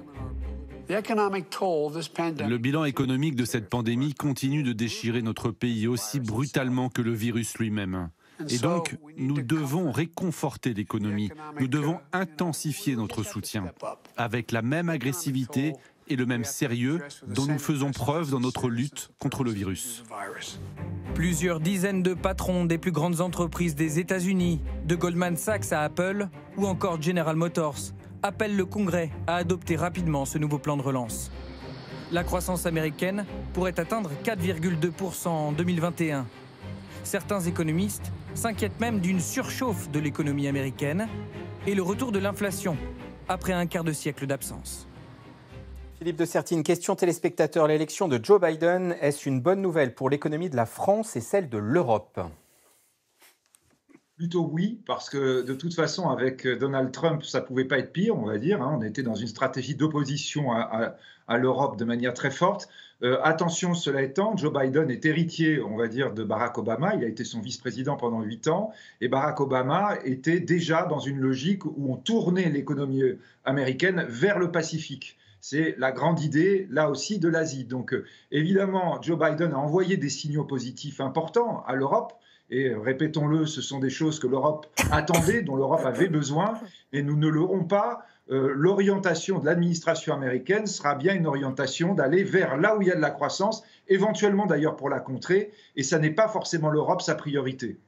W: Le bilan économique de cette pandémie continue de déchirer notre pays aussi brutalement que le virus lui-même. Et donc, nous devons réconforter l'économie. Nous devons intensifier notre soutien avec la même agressivité et le même sérieux dont nous faisons preuve dans notre lutte contre le virus.
T: Plusieurs dizaines de patrons des plus grandes entreprises des États-Unis, de Goldman Sachs à Apple ou encore General Motors, appelle le Congrès à adopter rapidement ce nouveau plan de relance. La croissance américaine pourrait atteindre 4,2% en 2021. Certains économistes s'inquiètent même d'une surchauffe de l'économie américaine et le retour de l'inflation après un quart de siècle d'absence.
A: Philippe de Certine, question téléspectateur. L'élection de Joe Biden, est-ce une bonne nouvelle pour l'économie de la France et celle de l'Europe ?
B: Plutôt oui, parce que de toute façon, avec Donald Trump, ça ne pouvait pas être pire, on va dire. On était dans une stratégie d'opposition à l'Europe de manière très forte. Attention, cela étant, Joe Biden est héritier, on va dire, de Barack Obama. Il a été son vice-président pendant 8 ans. Et Barack Obama était déjà dans une logique où on tournait l'économie américaine vers le Pacifique. C'est la grande idée, là aussi, de l'Asie. Donc, évidemment, Joe Biden a envoyé des signaux positifs importants à l'Europe. Et répétons-le, ce sont des choses que l'Europe attendait, dont l'Europe avait besoin, et nous ne l'aurons pas. L'orientation de l'administration américaine sera bien une orientation d'aller vers là où il y a de la croissance, éventuellement d'ailleurs pour la contrer, et ça n'est pas forcément l'Europe sa priorité.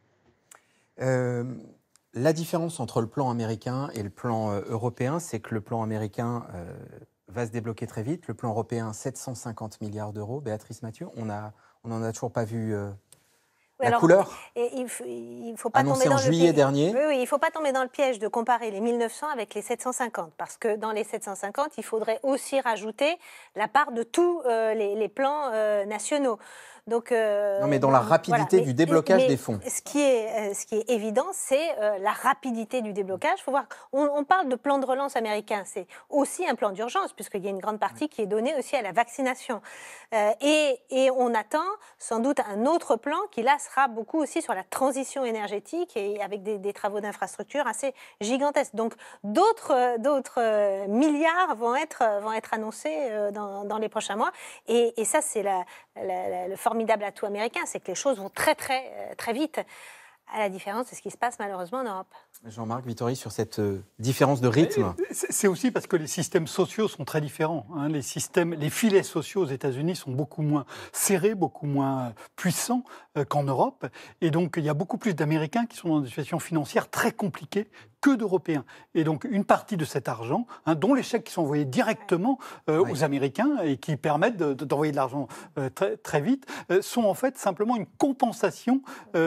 A: La différence entre le plan américain et le plan européen, c'est que le plan américain va se débloquer très vite, le plan européen 750 milliards d'euros. Béatrice Mathieu, on n'en a toujours pas vu... La couleur
E: il faut pas
A: annoncée
E: tomber
A: en juillet dernier.
E: Oui, il ne faut pas tomber dans le piège de comparer les 1900 avec les 750, parce que dans les 750, il faudrait aussi rajouter la part de tous les plans nationaux. Donc,
A: non, mais dans la rapidité du déblocage des fonds.
E: Ce qui est évident, c'est la rapidité du déblocage. Faut voir, on parle de plan de relance américain, c'est aussi un plan d'urgence, puisqu'il y a une grande partie qui est donnée aussi à la vaccination. Et on attend sans doute un autre plan qui, là, sera beaucoup aussi sur la transition énergétique et avec des travaux d'infrastructure assez gigantesques. Donc, d'autres milliards vont être annoncés dans les prochains mois. Et ça, c'est le formidable atout américain, c'est que les choses vont très vite, à la différence de ce qui se passe malheureusement en Europe.
A: Jean-Marc Vittori, sur cette différence de rythme.
D: C'est aussi parce que les systèmes sociaux sont très différents. Les filets sociaux aux États-Unis sont beaucoup moins serrés, beaucoup moins puissants qu'en Europe. Et donc, il y a beaucoup plus d'Américains qui sont dans des situations financières très compliquées que d'Européens. Et donc, une partie de cet argent, dont les chèques qui sont envoyés directement aux Américains et qui permettent d'envoyer de l'argent très vite, sont en fait simplement une compensation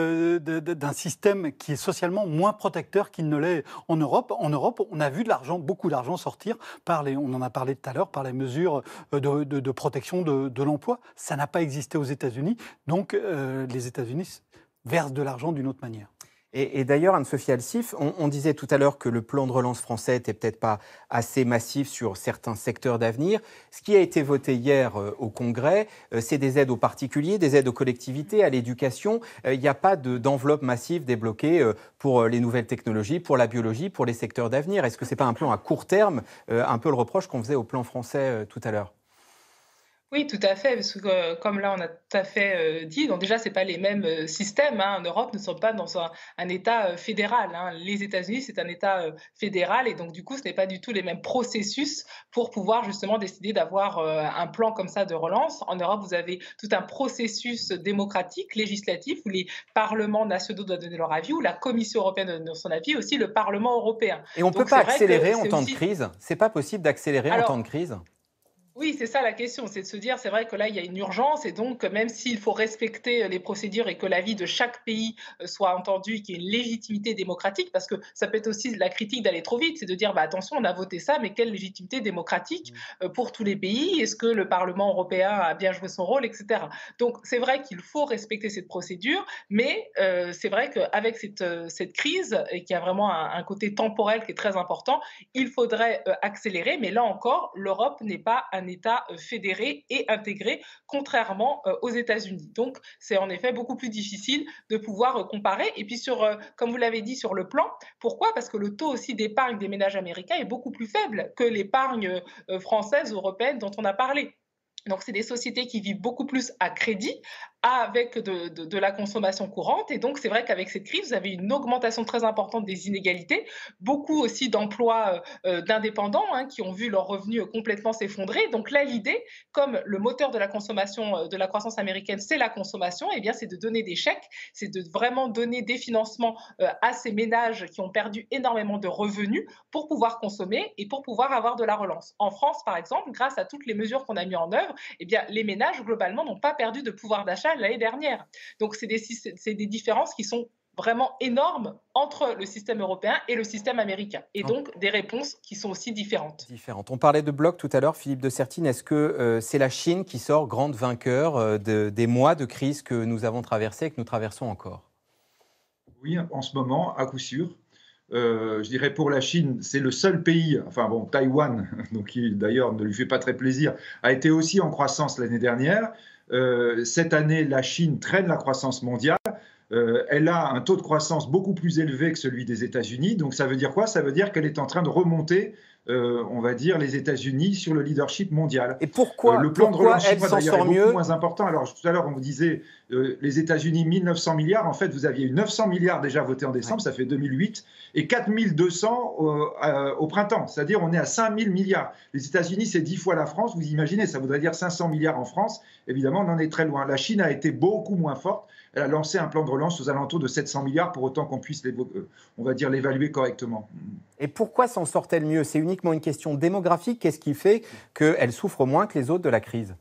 D: d'un système qui est socialement moins protecteur qu'il ne l'est en Europe. En Europe, on a vu beaucoup d'argent sortir on en a parlé tout à l'heure, par les mesures de protection de l'emploi. Ça n'a pas existé aux États-Unis. Donc, les États-Unis versent de l'argent d'une autre manière.
A: Et d'ailleurs, Anne-Sophie Alsif, on disait tout à l'heure que le plan de relance français n'était peut-être pas assez massif sur certains secteurs d'avenir. Ce qui a été voté hier au Congrès, c'est des aides aux particuliers, des aides aux collectivités, à l'éducation. Il n'y a pas d'enveloppe massive débloquée pour les nouvelles technologies, pour la biologie, pour les secteurs d'avenir. Est-ce que ce n'est pas un plan à court terme, un peu le reproche qu'on faisait au plan français tout à l'heure ?
O: Oui, tout à fait, parce que comme là on a tout à fait dit, donc déjà c'est pas les mêmes systèmes. En Europe, nous ne sommes pas dans un État fédéral. Les États-Unis, c'est un État fédéral, et donc du coup, ce n'est pas du tout les mêmes processus pour pouvoir justement décider d'avoir un plan comme ça de relance. En Europe, vous avez tout un processus démocratique, législatif, où les parlements nationaux doivent donner leur avis, où la Commission européenne donne son avis, aussi le Parlement européen.
A: Et on ne peut pas accélérer en temps de crise. C'est pas possible d'accélérer en temps de crise.
O: Oui, c'est ça la question, c'est de se dire, c'est vrai que là, il y a une urgence, et donc, même s'il faut respecter les procédures et que l'avis de chaque pays soit entendu, qu'il y ait une légitimité démocratique, parce que ça peut être aussi la critique d'aller trop vite, c'est de dire, attention, on a voté ça, mais quelle légitimité démocratique pour tous les pays? Est-ce que le Parlement européen a bien joué son rôle, etc. Donc, c'est vrai qu'il faut respecter cette procédure, mais c'est vrai qu'avec cette crise, et qui a vraiment un côté temporel qui est très important, il faudrait accélérer, mais là encore, l'Europe n'est pas un État fédéré et intégré, contrairement aux États-Unis. Donc, c'est en effet beaucoup plus difficile de pouvoir comparer. Et puis, comme vous l'avez dit, sur le plan, pourquoi? Parce que le taux aussi d'épargne des ménages américains est beaucoup plus faible que l'épargne française, européenne dont on a parlé. Donc, c'est des sociétés qui vivent beaucoup plus à crédit, avec de la consommation courante. Et donc, c'est vrai qu'avec cette crise, vous avez une augmentation très importante des inégalités, beaucoup aussi d'emplois d'indépendants qui ont vu leurs revenus complètement s'effondrer. Donc là, l'idée, comme le moteur de la consommation, de la croissance américaine, c'est la consommation, eh bien, c'est de donner des chèques, c'est de vraiment donner des financements à ces ménages qui ont perdu énormément de revenus pour pouvoir consommer et pour pouvoir avoir de la relance. En France, par exemple, grâce à toutes les mesures qu'on a mises en œuvre, eh bien, les ménages, globalement, n'ont pas perdu de pouvoir d'achat l'année dernière. Donc, c'est des différences qui sont vraiment énormes entre le système européen et le système américain. Et donc, des réponses qui sont aussi différentes.
A: On parlait de blocs tout à l'heure, Philippe de Sertine. Est-ce que c'est la Chine qui sort grande vainqueur des mois de crise que nous avons traversés et que nous traversons encore ?
B: Oui, en ce moment, à coup sûr. Je dirais pour la Chine, c'est le seul pays, enfin bon, Taïwan, donc qui d'ailleurs ne lui fait pas très plaisir, a été aussi en croissance l'année dernière. Cette année, la Chine traîne la croissance mondiale. Elle a un taux de croissance beaucoup plus élevé que celui des États-Unis. Donc ça veut dire quoi? Ça veut dire qu'elle est en train de remonter, on va dire, les États-Unis sur le leadership mondial.
A: Et pourquoi,
B: le plan de relance
A: elle
B: chinois,
A: s'en
B: d'ailleurs,
A: sort
B: est beaucoup
A: mieux?
B: moins important. Alors tout à l'heure, on vous disait les États-Unis 1900 milliards. En fait, vous aviez eu 900 milliards déjà votés en décembre, ça fait 2008, et 4200 au printemps. C'est-à-dire on est à 5000 milliards. Les États-Unis, c'est 10 fois la France. Vous imaginez, ça voudrait dire 500 milliards en France. Évidemment, on en est très loin. La Chine a été beaucoup moins forte. Elle a lancé un plan de relance aux alentours de 700 milliards pour autant qu'on puisse, on va dire, l'évaluer correctement.
A: Et pourquoi s'en sort-elle mieux? C'est uniquement une question démographique. Qu'est-ce qui fait qu'elle souffre moins que les autres de la crise?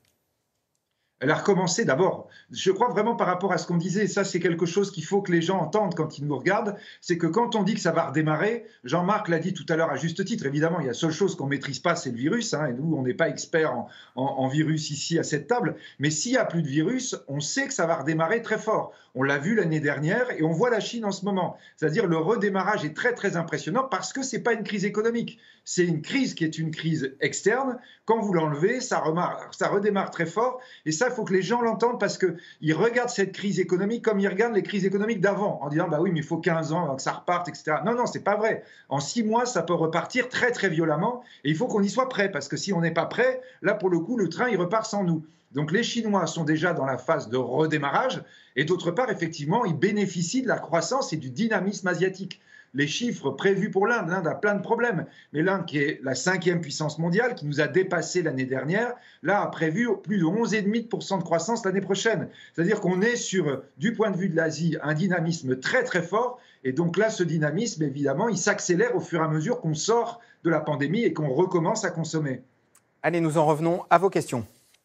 B: Elle a recommencé d'abord. Je crois vraiment par rapport à ce qu'on disait, ça c'est quelque chose qu'il faut que les gens entendent quand ils nous regardent, c'est que quand on dit que ça va redémarrer, Jean-Marc l'a dit tout à l'heure à juste titre, évidemment, il y a la seule chose qu'on ne maîtrise pas, c'est le virus, hein, et nous, on n'est pas experts en virus ici à cette table, mais s'il n'y a plus de virus, on sait que ça va redémarrer très fort. On l'a vu l'année dernière et on voit la Chine en ce moment. C'est-à-dire le redémarrage est très très impressionnant parce que ce n'est pas une crise économique, c'est une crise qui est une crise externe. Quand vous l'enlevez, ça redémarre très fort, et ça, il faut que les gens l'entendent parce qu'ils regardent cette crise économique comme ils regardent les crises économiques d'avant, en disant bah oui, mais il faut 15 ans avant que ça reparte, etc. Non, non, c'est pas vrai. En 6 mois, ça peut repartir très très violemment, et il faut qu'on y soit prêt, parce que si on n'est pas prêt, là pour le coup, le train il repart sans nous. Donc les Chinois sont déjà dans la phase de redémarrage, et d'autre part, effectivement, ils bénéficient de la croissance et du dynamisme asiatique. Les chiffres prévus pour l'Inde, l'Inde a plein de problèmes, mais l'Inde, qui est la 5e puissance mondiale, qui nous a dépassé l'année dernière, là a prévu plus de 11,5% de croissance l'année prochaine. C'est-à-dire qu'on est sur, du point de vue de l'Asie, un dynamisme très très fort, et donc là, ce dynamisme, évidemment, il s'accélère au fur et à mesure qu'on sort de la pandémie et qu'on recommence à consommer.
A: Allez, nous en revenons à vos questions.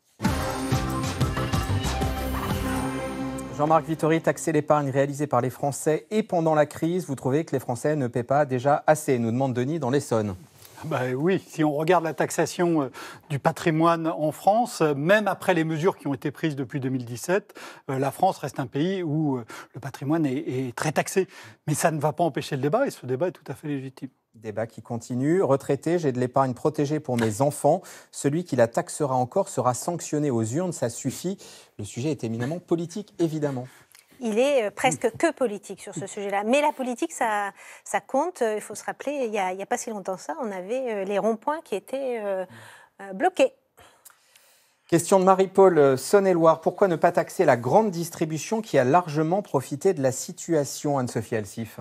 A: Jean-Marc Vittori, taxer l'épargne réalisée par les Français et pendant la crise, vous trouvez que les Français ne paient pas déjà assez, nous demande Denis dans l'Essonne.
D: Oui, si on regarde la taxation du patrimoine en France, même après les mesures qui ont été prises depuis 2017, la France reste un pays où le patrimoine est très taxé. Mais ça ne va pas empêcher le débat, et ce débat est tout à fait légitime.
A: Débat qui continue. Retraité, j'ai de l'épargne protégée pour mes enfants. Celui qui la taxera encore sera sanctionné aux urnes, ça suffit. Le sujet est éminemment politique, évidemment.
E: Il est presque que politique sur ce sujet-là. Mais la politique, ça compte. Il faut se rappeler, il n'y a pas si longtemps ça, on avait les ronds-points qui étaient bloqués.
A: Question de Marie-Paul, Saône-et-Loire. Pourquoi ne pas taxer la grande distribution qui a largement profité de la situation, Anne-Sophie Alsif?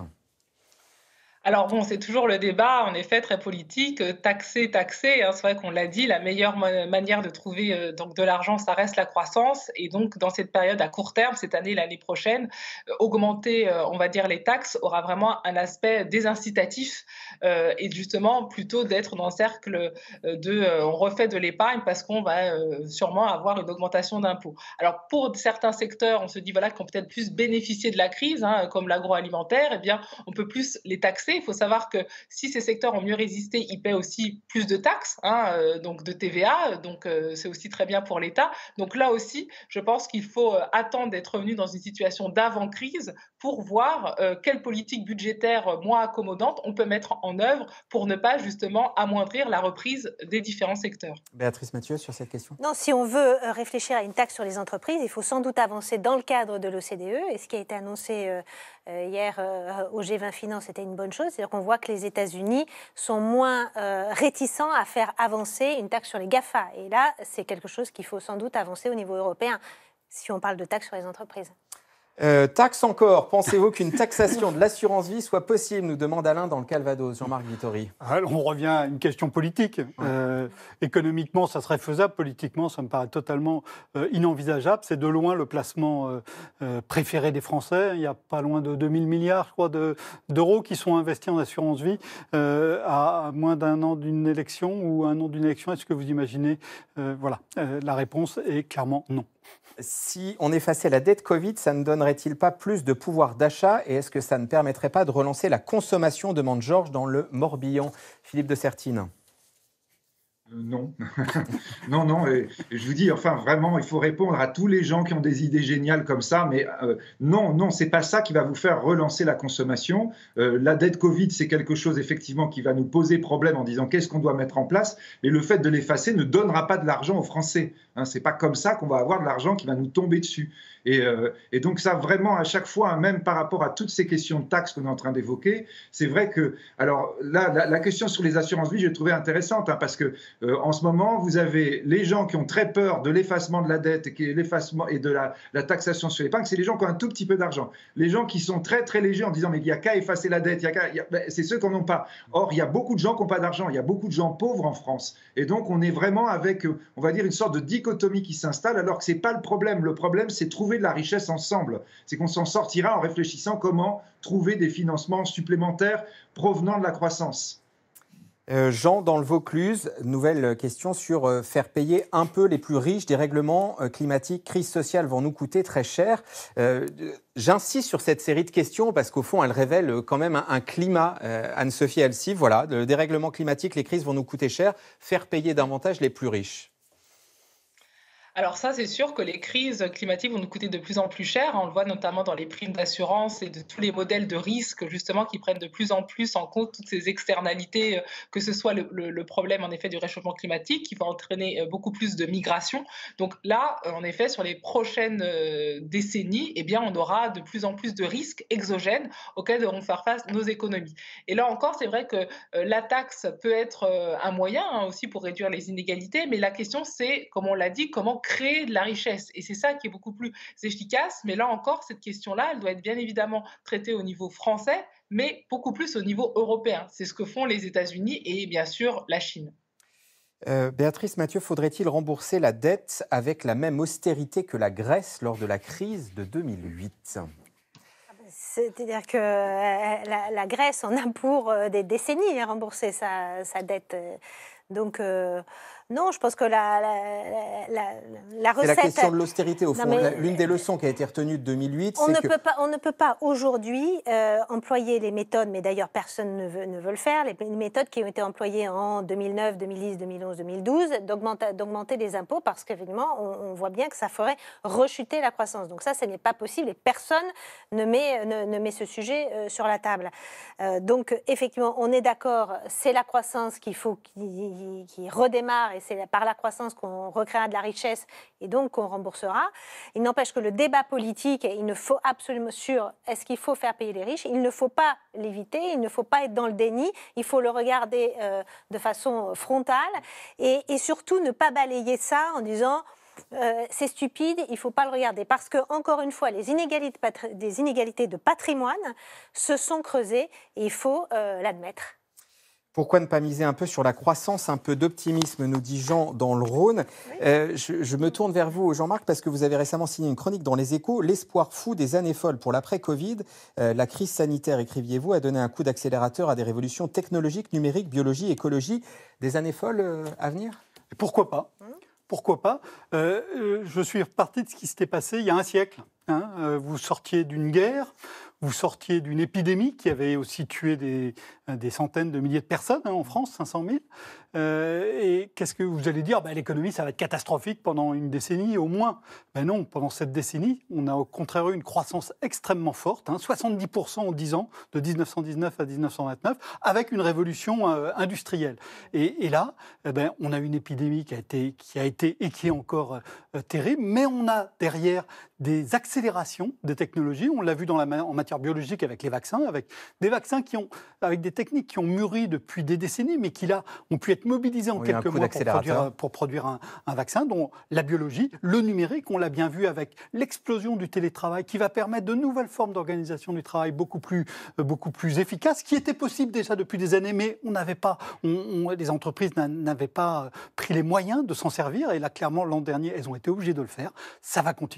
O: Alors bon, c'est toujours le débat, en effet, très politique, taxer. Hein, c'est vrai qu'on l'a dit, la meilleure manière de trouver donc de l'argent, ça reste la croissance. Et donc, dans cette période à court terme, cette année, l'année prochaine, augmenter, on va dire, les taxes aura vraiment un aspect désincitatif et justement plutôt d'être dans le cercle on refait de l'épargne parce qu'on va sûrement avoir une augmentation d'impôts. Alors, pour certains secteurs, on se dit voilà, qu'on peut-être plus bénéficier de la crise, hein, comme l'agroalimentaire, eh bien, on peut plus les taxer. Il faut savoir que si ces secteurs ont mieux résisté, ils paient aussi plus de taxes, donc de TVA, donc c'est aussi très bien pour l'État. Donc là aussi, je pense qu'il faut attendre d'être revenu dans une situation d'avant-crise pour voir quelle politique budgétaire moins accommodante on peut mettre en œuvre pour ne pas justement amoindrir la reprise des différents secteurs.
A: Béatrice Mathieu, sur cette question.
E: Non, si on veut réfléchir à une taxe sur les entreprises, il faut sans doute avancer dans le cadre de l'OCDE, et ce qui a été annoncé hier au G20 Finance, c'était une bonne chose. C'est-à-dire qu'on voit que les États-Unis sont moins réticents à faire avancer une taxe sur les GAFA. Et là, c'est quelque chose qu'il faut sans doute avancer au niveau européen, si on parle de taxe sur les entreprises.
A: Taxe encore. Pensez-vous qu'une taxation de l'assurance vie soit possible, nous demande Alain dans le Calvados. Jean-Marc Vittori.
D: Alors, on revient à une question politique. Économiquement, ça serait faisable. Politiquement, ça me paraît totalement inenvisageable. C'est de loin le placement préféré des Français. Il y a pas loin de 2000 milliards, je crois, d'euros qui sont investis en assurance vie à moins d'un an d'une élection ou un an d'une élection. Est-ce que vous imaginez Voilà. La réponse est clairement non.
A: Si on effaçait la dette Covid, ça ne donnerait-il pas plus de pouvoir d'achat? Et est-ce que ça ne permettrait pas de relancer la consommation, demande Georges dans le Morbihan. Philippe de Sertine.
B: Non, non. Et je vous dis, enfin, vraiment, il faut répondre à tous les gens qui ont des idées géniales comme ça, mais non, c'est pas ça qui va vous faire relancer la consommation. La dette Covid, c'est quelque chose effectivement qui va nous poser problème en disant qu'est-ce qu'on doit mettre en place, mais le fait de l'effacer ne donnera pas de l'argent aux Français. Hein, c'est pas comme ça qu'on va avoir de l'argent qui va nous tomber dessus. Et donc ça, vraiment, à chaque fois, même par rapport à toutes ces questions de taxes qu'on est en train d'évoquer, c'est vrai que, alors là, la question sur les assurances-vie, je l'ai trouvée intéressante, hein, parce que en ce moment, vous avez les gens qui ont très peur de l'effacement de la dette et l'effacement et de la taxation sur l'épargne, c'est les gens qui ont un tout petit peu d'argent. Les gens qui sont très très légers en disant mais il n'y a qu'à effacer la dette, c'est ceux qui n'en ont pas. Or, il y a beaucoup de gens qui n'ont pas d'argent, il y a beaucoup de gens pauvres en France. Et donc, on est vraiment avec, on va dire, une sorte de dichotomie qui s'installe, alors que ce n'est pas le problème. Le problème, c'est trouver de la richesse ensemble. C'est qu'on s'en sortira en réfléchissant comment trouver des financements supplémentaires provenant de la croissance.
A: Jean, dans le Vaucluse, nouvelle question sur faire payer un peu les plus riches des règlements climatiques. Crise sociale vont nous coûter très cher. J'insiste sur cette série de questions parce qu'au fond, elles révèlent quand même un climat. Anne-Sophie Alsive, voilà, le dérèglement climatique, les crises vont nous coûter cher. Faire payer davantage les plus riches.
O: Alors ça, c'est sûr que les crises climatiques vont nous coûter de plus en plus cher. On le voit notamment dans les primes d'assurance et de tous les modèles de risque, justement, qui prennent de plus en plus en compte toutes ces externalités, que ce soit le problème, en effet, du réchauffement climatique, qui va entraîner beaucoup plus de migration. Donc là, en effet, sur les prochaines décennies, eh bien, on aura de plus en plus de risques exogènes auxquels devront faire face nos économies. Et là encore, c'est vrai que la taxe peut être un moyen aussi pour réduire les inégalités, mais la question, c'est, comme on l'a dit, comment créer de la richesse. Et c'est ça qui est beaucoup plus efficace. Mais là encore, cette question-là, elle doit être bien évidemment traitée au niveau français, mais beaucoup plus au niveau européen. C'est ce que font les États-Unis et bien sûr la Chine.
A: Béatrice Mathieu, faudrait-il rembourser la dette avec la même austérité que la Grèce lors de la crise de 2008 ?
E: C'est-à-dire que la Grèce en a pour des décennies à rembourser sa dette. Donc, non, je pense que la recette...
A: C'est la question de l'austérité, au fond. L'une des leçons qui a été retenue de 2008, c'est que...
E: On ne peut pas aujourd'hui employer les méthodes, mais d'ailleurs personne ne veut le faire, les méthodes qui ont été employées en 2009, 2010, 2011, 2012, d'augmenter les impôts, parce qu'évidemment, on voit bien que ça ferait rechuter la croissance. Donc ça n'est pas possible et personne ne met ce sujet sur la table. Donc, effectivement, on est d'accord, c'est la croissance qu'il faut qui redémarre, et c'est par la croissance qu'on recréera de la richesse et donc qu'on remboursera. Il n'empêche que le débat politique, il ne faut absolument sur est-ce qu'il faut faire payer les riches, il ne faut pas l'éviter, il ne faut pas être dans le déni, il faut le regarder de façon frontale et surtout ne pas balayer ça en disant c'est stupide, il ne faut pas le regarder. Parce que, encore une fois, des inégalités de patrimoine se sont creusées et il faut l'admettre.
A: Pourquoi ne pas miser un peu sur la croissance, un peu d'optimisme, nous dit Jean dans le Rhône. Je me tourne vers vous, Jean-Marc, parce que vous avez récemment signé une chronique dans Les Échos. L'espoir fou des années folles pour l'après-Covid. La crise sanitaire, écriviez-vous, a donné un coup d'accélérateur à des révolutions technologiques, numériques, biologie, écologie. Des années folles à venir ?
D: Pourquoi pas ? Pourquoi pas ? Je suis reparti de ce qui s'était passé il y a un siècle. Vous sortiez d'une guerre, vous sortiez d'une épidémie qui avait aussi tué des centaines de milliers de personnes en France, 500 000. Et qu'est-ce que vous allez dire ? L'économie, ça va être catastrophique pendant une décennie au moins. Non, pendant cette décennie, on a au contraire eu une croissance extrêmement forte, 70% en 10 ans, de 1919 à 1929, avec une révolution industrielle. Et là, on a une épidémie qui a été et qui est encore terrible, mais on a derrière des accélérations des technologies. On l'a vu en matière biologique avec les vaccins, avec des vaccins avec des techniques qui ont mûri depuis des décennies, mais qui là ont pu être mobilisés en quelques mois pour produire un vaccin, dont la biologie, le numérique, on l'a bien vu avec l'explosion du télétravail, qui va permettre de nouvelles formes d'organisation du travail beaucoup plus efficaces, qui étaient possibles déjà depuis des années, mais les entreprises n'avaient pas pris les moyens de s'en servir, et là, clairement, l'an dernier, elles ont été obligées de le faire. Ça va continuer, il y a plein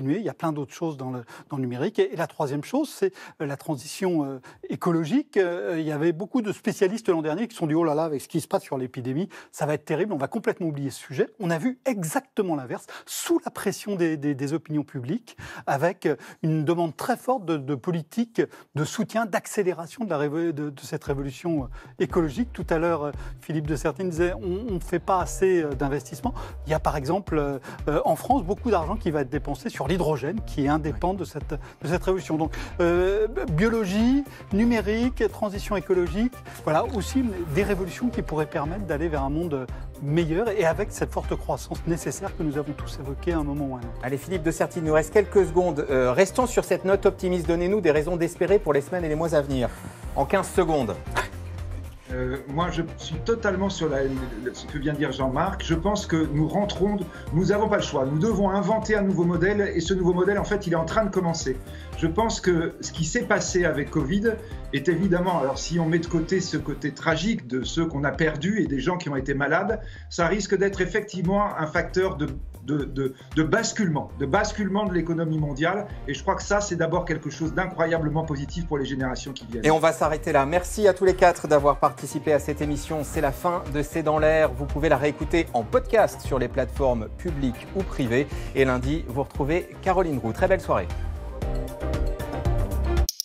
D: plein d'autres choses dans le numérique. Et la troisième chose, c'est la transition écologique. Il y avait beaucoup de spécialistes l'an dernier qui se sont dit « Oh là là, avec ce qui se passe sur l'épidémie, ça va être terrible, on va complètement oublier ce sujet ». On a vu exactement l'inverse, sous la pression des opinions publiques, avec une demande très forte de politique de soutien, d'accélération de cette révolution écologique. Tout à l'heure, Philippe de Sertine disait on ne fait pas assez d'investissements. Il y a par exemple en France beaucoup d'argent qui va être dépensé sur l'hydrogène, qui est indépendant de cette révolution. Donc biologie, numérique, transition écologique, voilà aussi des révolutions qui pourraient permettre d'aller vers un monde meilleur et avec cette forte croissance nécessaire que nous avons tous évoquée à un moment ou à un autre.
A: Allez Philippe de Sertine, il nous reste quelques secondes. Restons sur cette note optimiste. Donnez-nous des raisons d'espérer pour les semaines et les mois à venir. En 15 secondes.
B: Moi, je suis totalement sur ce que vient de dire Jean-Marc. Je pense que nous n'avons pas le choix. Nous devons inventer un nouveau modèle et ce nouveau modèle, en fait, il est en train de commencer. Je pense que ce qui s'est passé avec Covid est évidemment, alors si on met de côté ce côté tragique de ceux qu'on a perdus et des gens qui ont été malades, ça risque d'être effectivement un facteur de basculement de l'économie mondiale. Et je crois que ça, c'est d'abord quelque chose d'incroyablement positif pour les générations qui viennent.
A: Et on va s'arrêter là. Merci à tous les quatre d'avoir participé à cette émission. C'est la fin de C'est dans l'air. Vous pouvez la réécouter en podcast sur les plateformes publiques ou privées. Et lundi, vous retrouvez Caroline Roux. Très belle soirée.